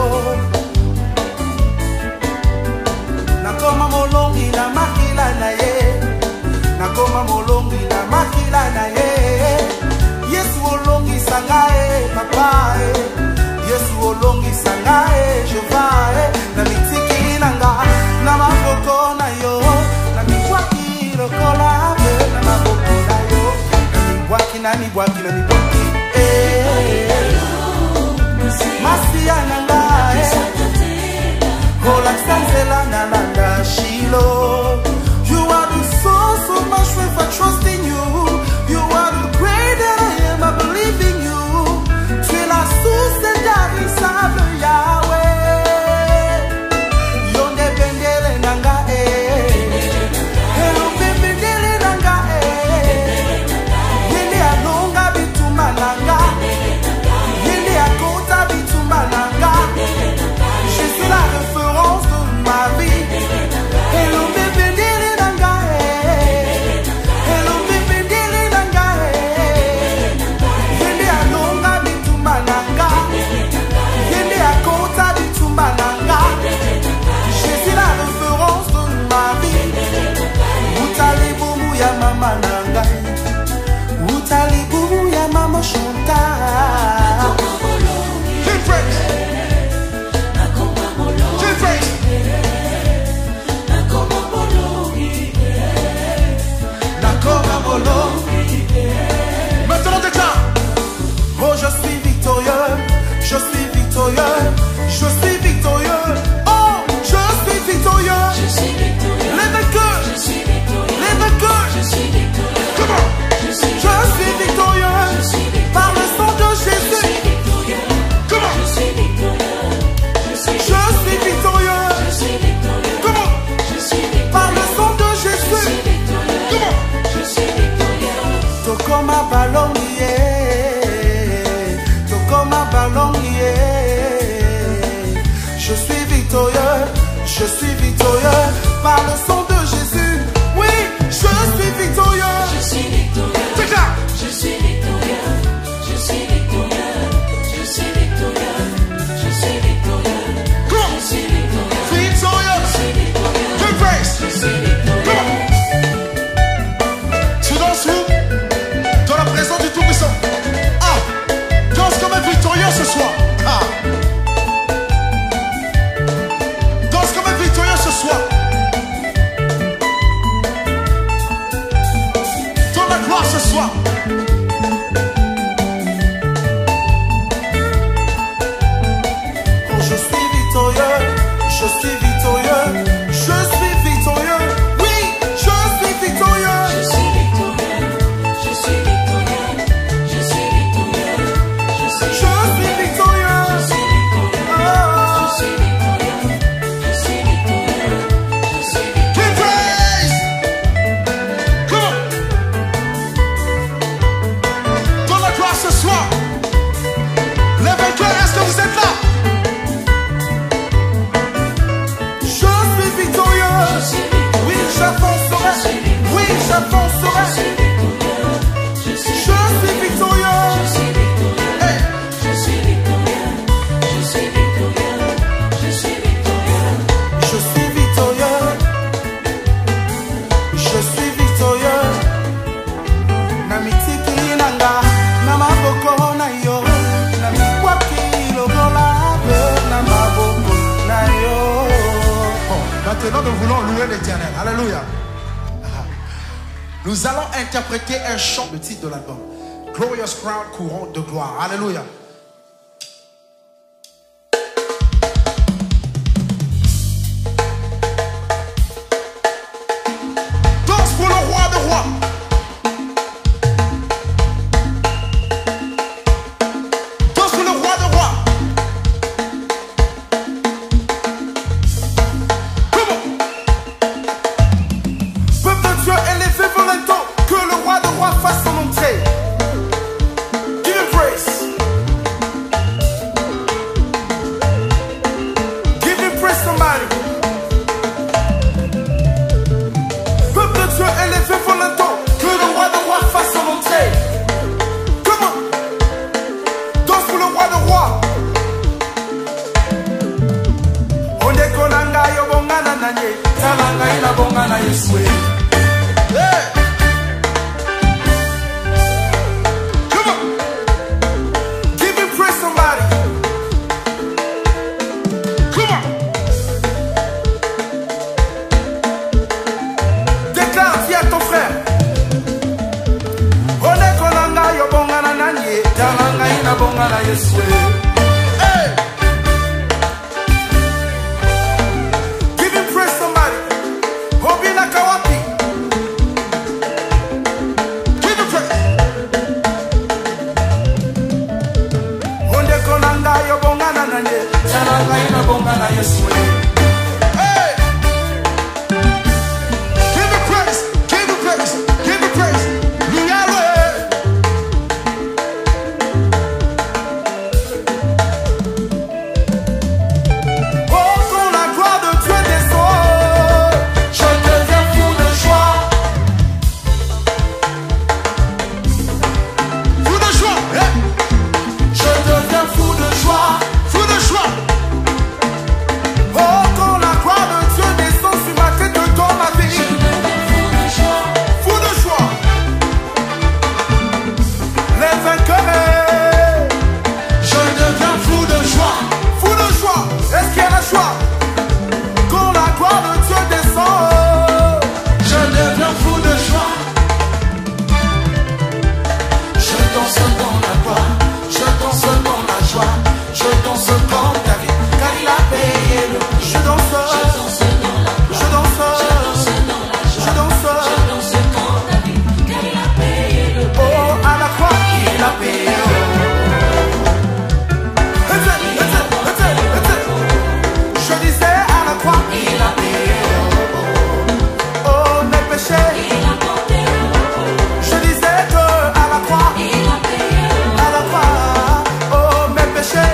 Nakoma molongi na makila na ye. Nakoma molongi na makila na ye. Yesu olongi sangae papa e. Yesu olongi sangae Jova e. Na mitiki nanga na maboko na yo. Na mibwaki lokola ape na maboko na yo. Na mibwaki na mibwaki na mibwaki. Masia nanga oh like Sanzela na landa Shilo. You are the source of my strength, I trust in you. You are the great that I am, I believe in you. Tu es la source d'intarissable Yahweh. Yonde bendele nanga Elombe bendele nanga Yende anonga bituma nanga Yende akota bituma nanga. Je suis la référence de ma vie. Elombe bendele nanga Elombe bendele nanga Yende anonga bituma nanga Yende akota bituma nanga. Je suis la référence de ma vie. Utali bumu ya mama nanga. Utali bumu ya mama Chanta. Give praise! Give praise! Nakoma molongi. Maintenant déclare! Oh, je suis victorieux, je suis victorieux, je suis victorieux. Oh, je suis victorieux. Les vainqueurs, les vainqueurs. Come on! Je suis victorieux par le sang de Jésus. Come on! Je suis victorieux Come on! par le sang de Jésus. Come on! Tokoma balongi, tokoma balongi. Je suis victorieux par le sang de Jésus. Oui, je suis victorieux. Déclare! Come on! Victorious! Give praise! Come on! Tu danses où? Dans la présence du Tout-Puissant. Ah! Danse comme un victorieux ce soir. Ah! Danse comme un victorieux ce soir. Dans la gloire ce soir. Oh, je suis victorieux, je suis victorieux, je suis victorieux. Oui, je suis victorieux. Je suis victorieux. Je suis victorieux. Je suis victorieux. Je suis victorieux. Je suis victorieux. Je suis victorieux. Je suis victorieux. Give praise! Come on! Dans la gloire ce soir. Les vainqueurs, est-ce que vous êtes là? Je suis victorieux. Oui, j'avancerai. Oui, j'avancerai. Je suis victorieux. Hey! Je suis victorieux. Je suis victorieux. Na mitiki nanga, na maboko na yo, na mikwaki lokola ape na maboko na yo. Bon, maintenant nous voulons louer l'Éternel. Alléluia. Nous allons interpréter un chant, le titre de l'album. Glorious Crown, couronne de gloire. Alléluia. Danse pour le roi des rois. Danse pour le roi des rois. Comment? Peuple de Dieu, élevez-vous le temps que le roi des rois fasse son entrée. Give him praise. Give him praise, somebody. Peuple de Dieu, élevez-vous le temps que le roi des rois fasse son entrée. Comment? Danse pour le roi des rois. Onekonanga yobongana nanye, talanga ina bongana Yeswe. Hey! Come on! Give him praise, somebody. Come on! Déclare, dis à ton frère. Onekonanga yobongana nanye, talanga ina bongana Yeswe. Hey! Give him praise, somebody. Obina kawapi. Give him praise. Onde konanga yo bongana nanye, talanga ina bongana Yeswe. Hey! Give him praise. Give him praise. Give him praise. Yahweh. Oh, quand la gloire de Dieu descend, je deviens fou de joie. Fou de joie, hein? Je deviens fou de joie. Fou de joie. Oh, quand la gloire de Dieu descend sur ma tête, dans ma vie. Fou de joie. Les vainqueurs. Je deviens fou de joie. Fou de joie. Est-ce qu'il y a la joie? Quand la gloire de Dieu descend, je deviens fou de joie. Je danse dans la gloire, je danse dans la joie, je danse comme David, car il a payé le prix. Je danse dans la gloire, je danse comme David, car il a payé le prix. Oh, à la croix, il a payé le prix. Je disais à la croix, il a payé. Oh, mes péchés. Je disais que à la croix, à la croix. Oh, mes péchés.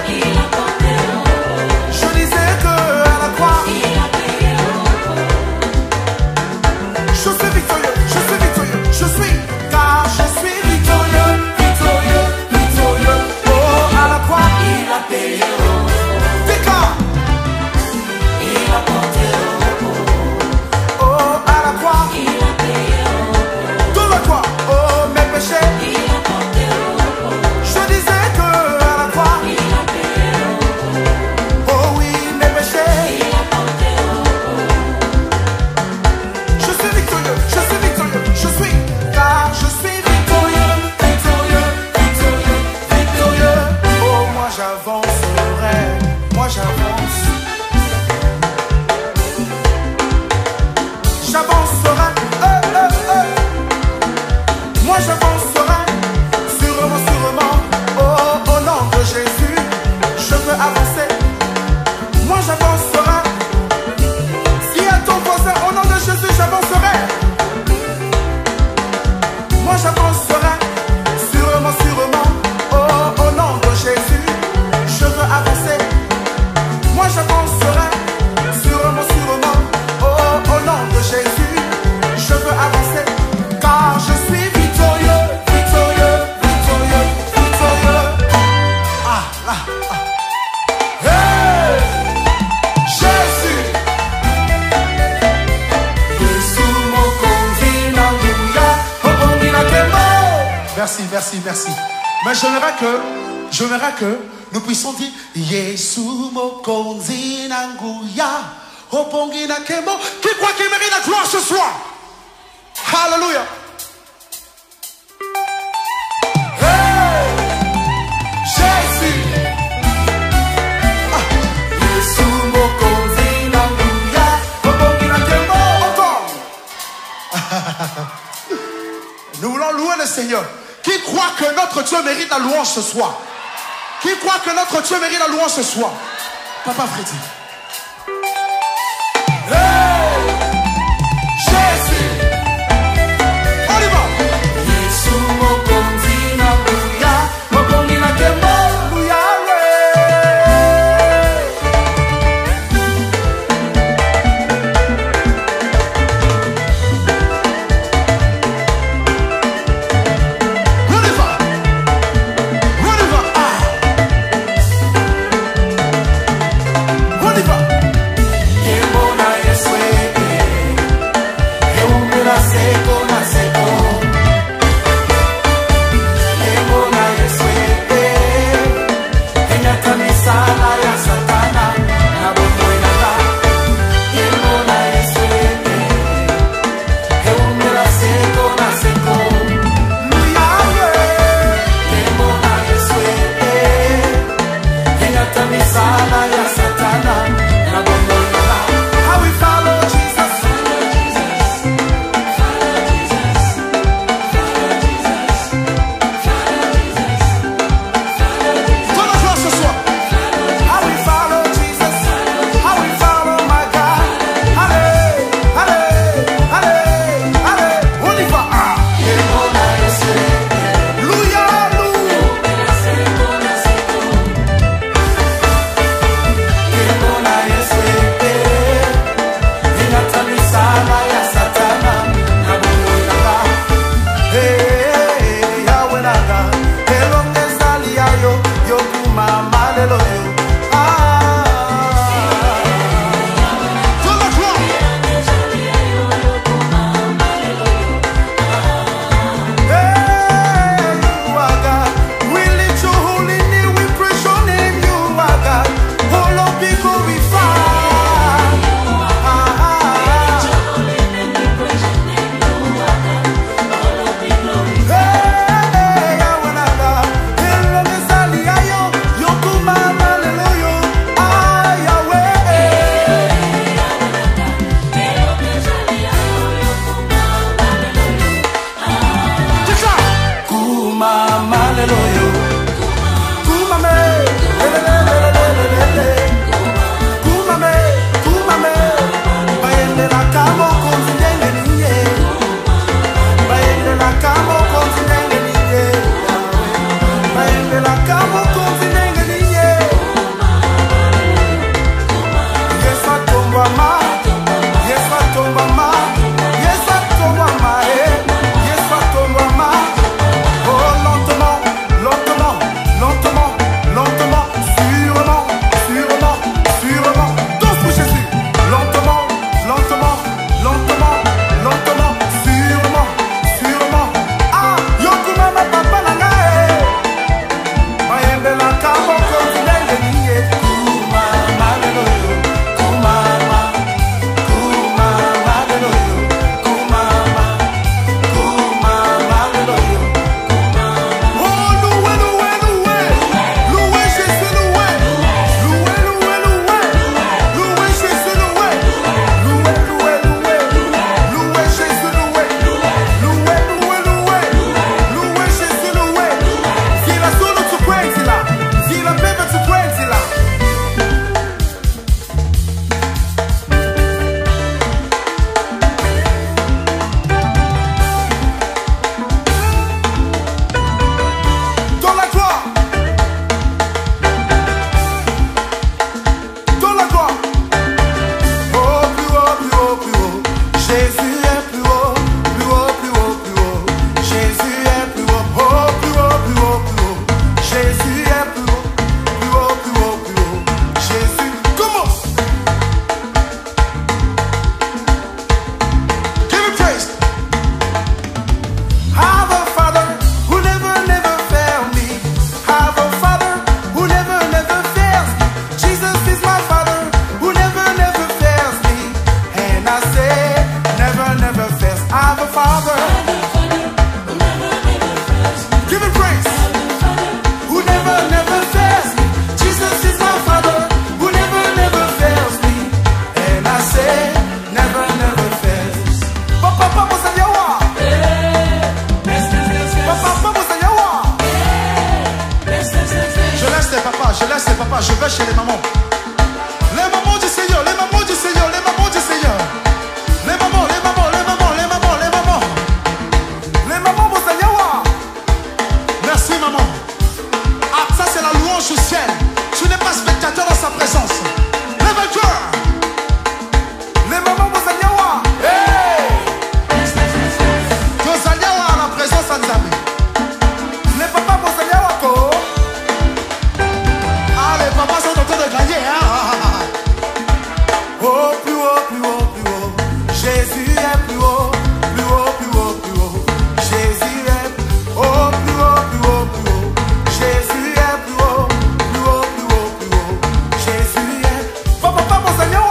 Je disais que à la croix, je suis victorieux, je suis victorieux, je suis, car je suis victorieux, victorieux, victorieux. Oh, à la croix, il a payé. Déclare. Oh, à la croix, dans la croix, oh, mes péchés. Je disais que à la croix, oh oui, mes péchés. Je suis victorieux, je suis victorieux, je suis, car je suis victorieux, victorieux, victorieux, victorieux. Oh, moi j'avancerai, moi j'avance. J'avancerai, moi j'avancerai, sûrement, sûrement, oh, au nom de Jésus, je veux avancer, moi j'avancerai, si à ton voisin, au nom de Jésus, j'avancerai, moi j'avancerai, sûrement, sûrement, oh, au nom de Jésus, je veux avancer, moi j'avancerai, sûrement, sûrement, oh, au nom de Jésus, je veux avancer, car je suis victorieux, victorieux, victorieux, victorieux. Ah, là, ah. Hey! Jésus! Jésus mokonzi na nguya, obongi na kembo. Merci, merci, merci. Mais j'aimerais que nous puissions dire Yesu mokonzi na nguya. Qui croit qu'il mérite la gloire ce soir? Hallelujah. Seigneur. Qui croit que notre Dieu mérite la louange ce soir? Qui croit que notre Dieu mérite la louange ce soir? Papa Freddy. Hey! Jésus. On y va. Yesu mokonzi na buya, mokongi na kembo buya On y va. On y va. Ah. On y les papas, je vais chez les mamans. Les mamans du Seigneur, les mamans du Seigneur, les mamans du Seigneur. Les mamans, les mamans, les mamans, les mamans, les mamans. Les mamans, vous allez voir. Merci maman. Ah, ça c'est la louange du ciel. Tu n'es pas spectateur dans sa présence. Lève le cœur. Les mamans, vous allez voir. Hey! Vous allez voir la présence à Nzambe. Les papas, vous allez voir quoi? Ah, les papas sont en train de gagner, hein? Oh, plus haut, plus haut, plus haut. Jésus est plus haut, plus haut, plus haut, plus haut. Jésus est plus haut, plus haut, plus haut, plus haut. Jésus est plus haut, plus haut, plus haut, plus haut. Jésus est. Papa, papa, mon Seigneur.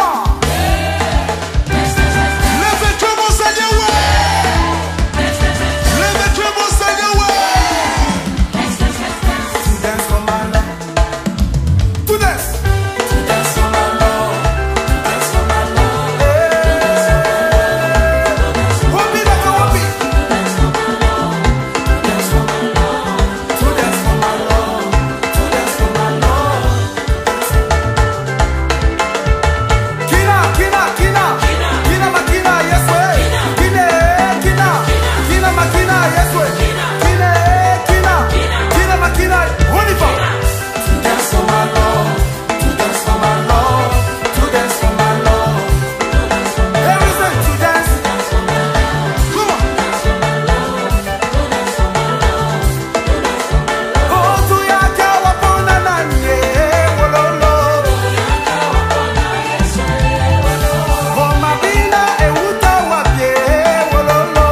Lève que mon Seigneur, ouais. Lève que mon Seigneur, ouais. To dance for my love. Tout dance. To dance for my love. To dance for my love. Wapi, d'accord, wapi. To dance for my love. To dance for my love. To dance for my love. Kina, kina, kina. Kina makina, yes way. Kine, kina. Kina makina, yes way. Kine, kina. Kina makina. On y va. To dance for my love. To dance for my love. To dance for my love. Everything to dance. Come on. Oh, tu yaka wapona nanye, wololo. Oh, mabina euta wapye, wololo.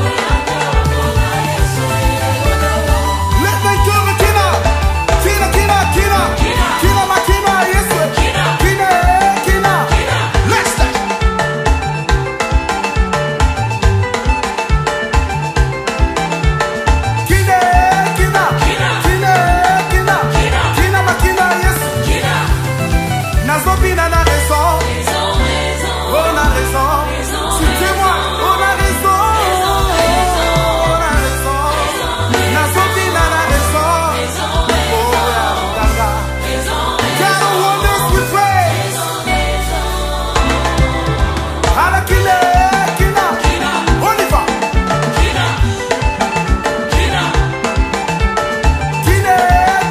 Let me go, kina. Kina, kina, kina. Kina makina, yes way. Kina, kina. Let's dance. Kina, kina. Kina, kina. Kina makina, yes. Nazobina na raison. On a raison. Suivez-moi. On a raison. On a raison. Nazobina na raison. Oh, la gaga. God, I want this we pray. Ala kina, kina. On y va. Kina, kina. Kina,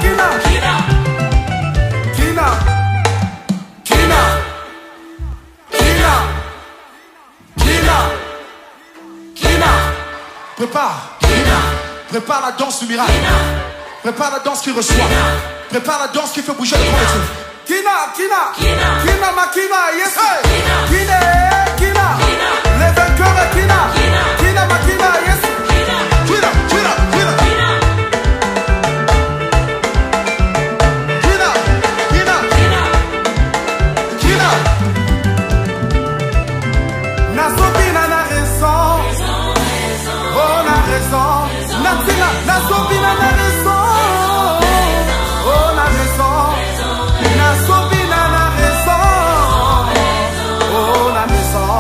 kina. Prépare. Prépare la danse du miracle. Prépare la danse qui reçoit. Prépare la danse qui fait bouger le collectif. Kina. Kina makina, yes. Hey. Kina. Les vainqueurs et kina. Kina makina, yes. Kina. Nazobina na raison. On a raison. Natina, nazobina na raison. On a raison. Nazobina na raison. On a raison.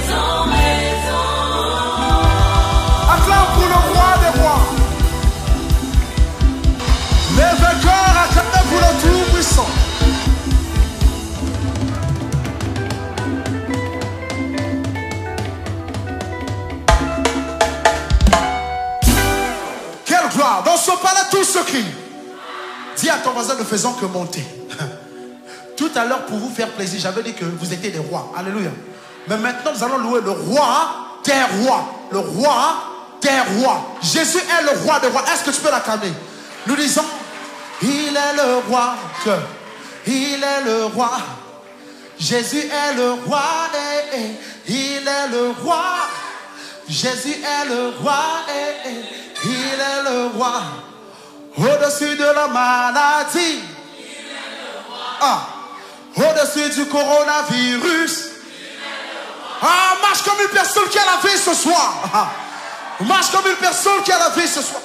Acclame pour le roi des rois. Les vainqueurs acclament pour le tout-puissant. Quelle gloire. Dans ce palais, tout se crie. Dis à ton voisin, ne faisons que monter. Tout à l'heure, pour vous faire plaisir, j'avais dit que vous étiez des rois. Alléluia. Mais maintenant, nous allons louer le roi des rois. Le roi des rois. Jésus est le roi des rois. Est-ce que tu peux l'acclamer? Nous disons, il est le roi. Il est le roi. Jésus est le roi. Il est le roi. Jésus est le roi. Il est le roi. Au-dessus de la maladie. Au-dessus du coronavirus. Marche comme une personne qui a la vie ce soir. Marche comme une personne qui a la vie ce soir.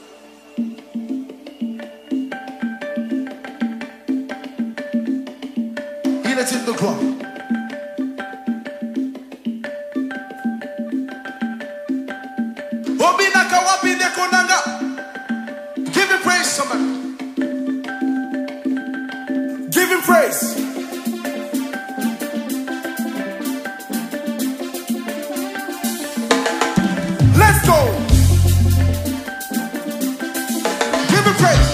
Il est digne de gloire. Obinaka wabine konanga. Give me praise, somebody. Give him praise. Let's go. Give him praise.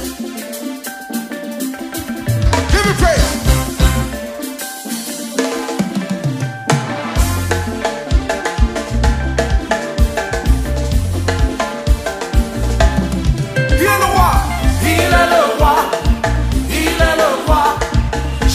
Give him praise. Il est le roi. Il est le roi. Il est le roi.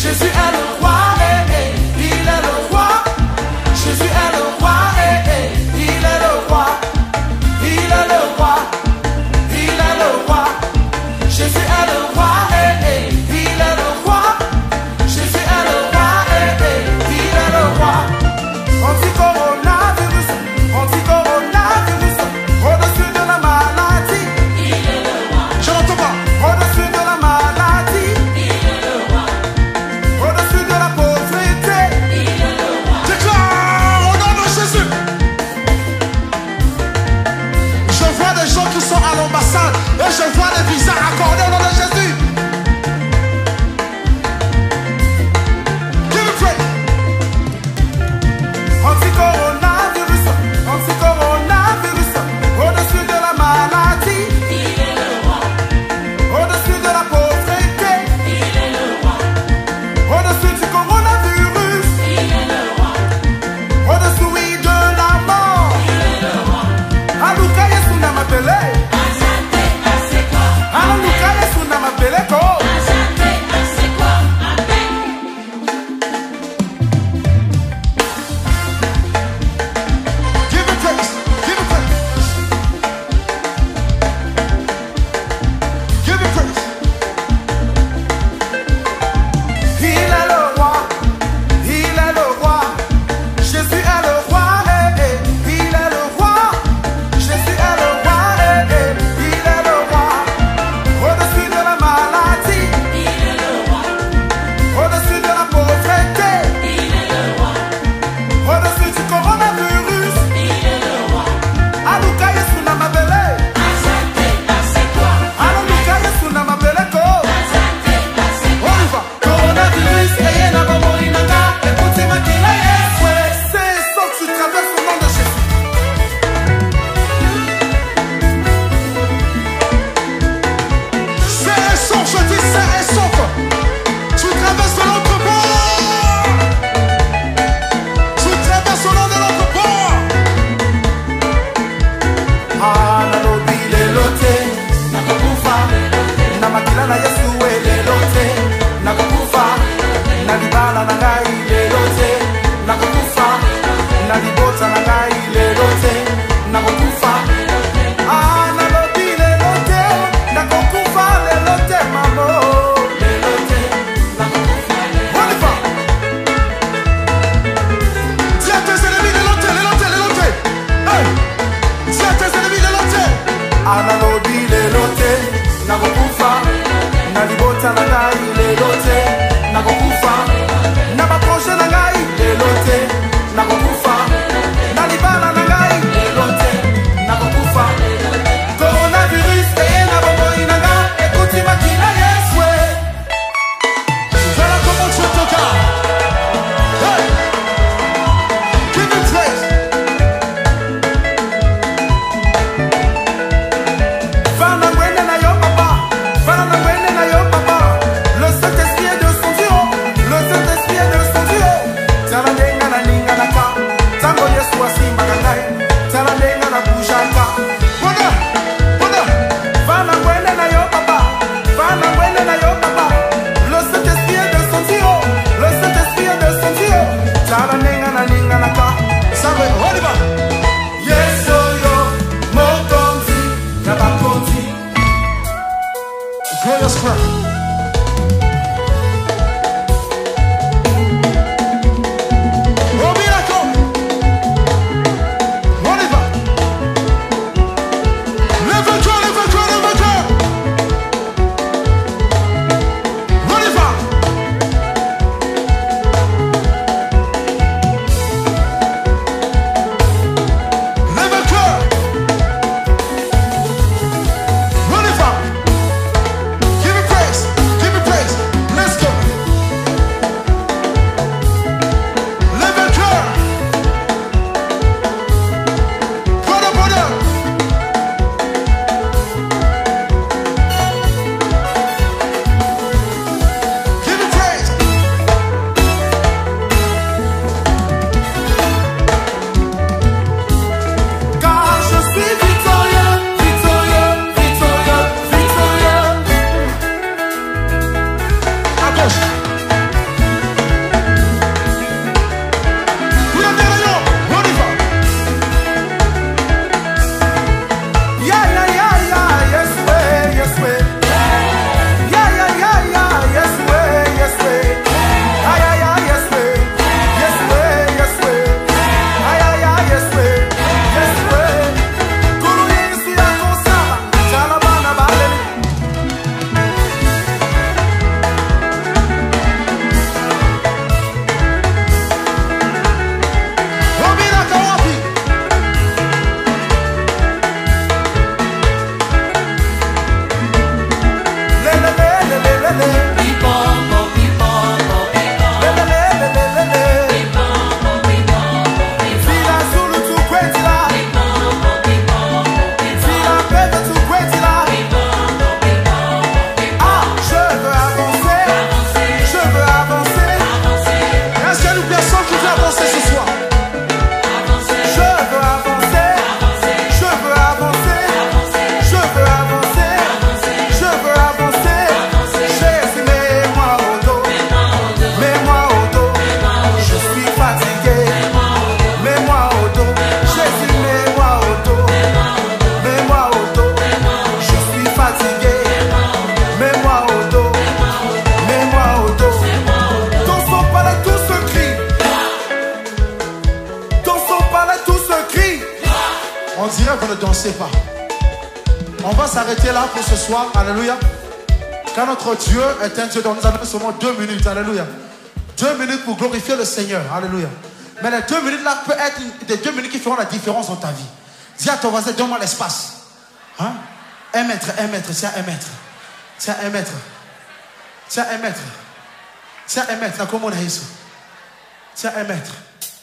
dirais que vous ne dansez pas. On va s'arrêter là pour ce soir. Alléluia. Car notre Dieu est un Dieu dont nous avons seulement 2 minutes. Alléluia. 2 minutes pour glorifier le Seigneur. Alléluia. Mais les 2 minutes là peuvent être des 2 minutes qui feront la différence dans ta vie. Dis à ton voisin, donne-moi l'espace. Hein? 1 mètre, 1 mètre, tiens 1 mètre. Tiens 1 mètre. Tiens 1 mètre. Tiens 1 mètre. Comment on a isso? Tiens 1 mètre.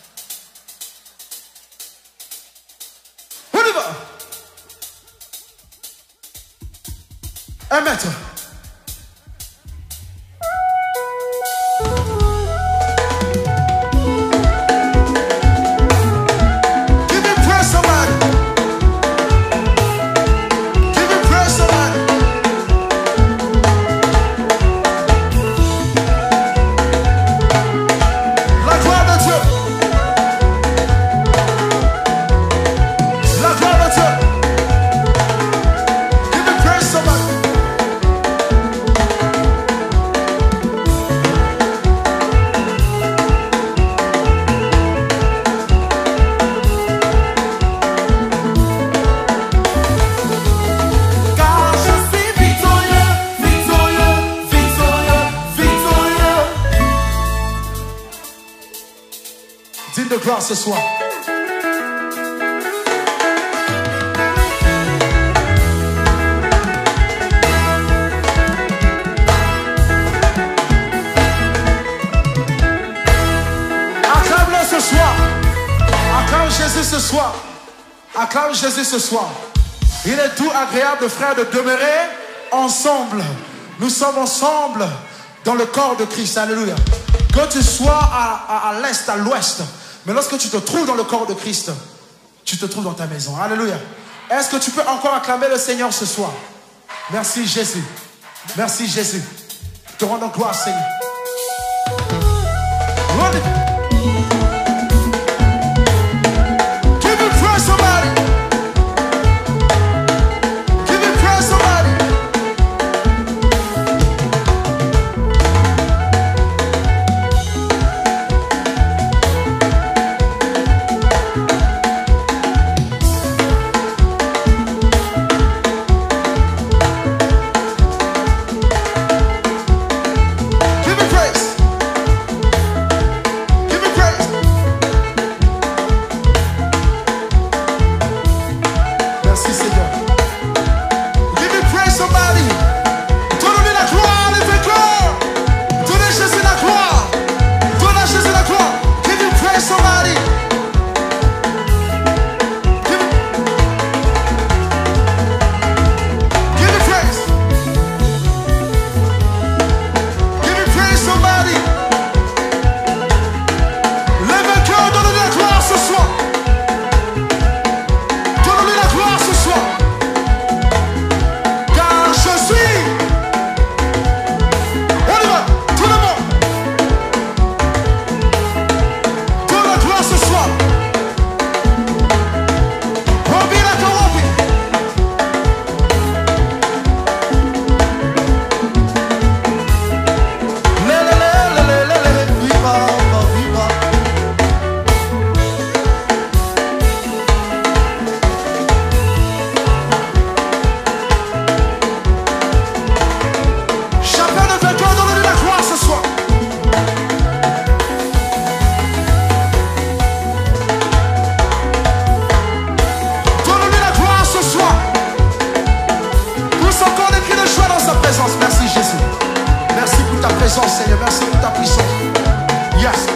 On y va. 1 mètre. De gloire ce soir. Acclame-le ce soir. Acclame Jésus ce soir. Acclame Jésus ce soir. Il est doux, agréable, frère, de demeurer ensemble. Nous sommes ensemble dans le corps de Christ. Alléluia. Que tu sois à l'est, à l'ouest. Mais lorsque tu te trouves dans le corps de Christ, tu te trouves dans ta maison. Alléluia. Est-ce que tu peux encore acclamer le Seigneur ce soir? Merci Jésus. Merci Jésus. Te rendons gloire, Seigneur. Give me praise, somebody. Give me praise, somebody. Seigneur, merci pour ta puissance. Yes.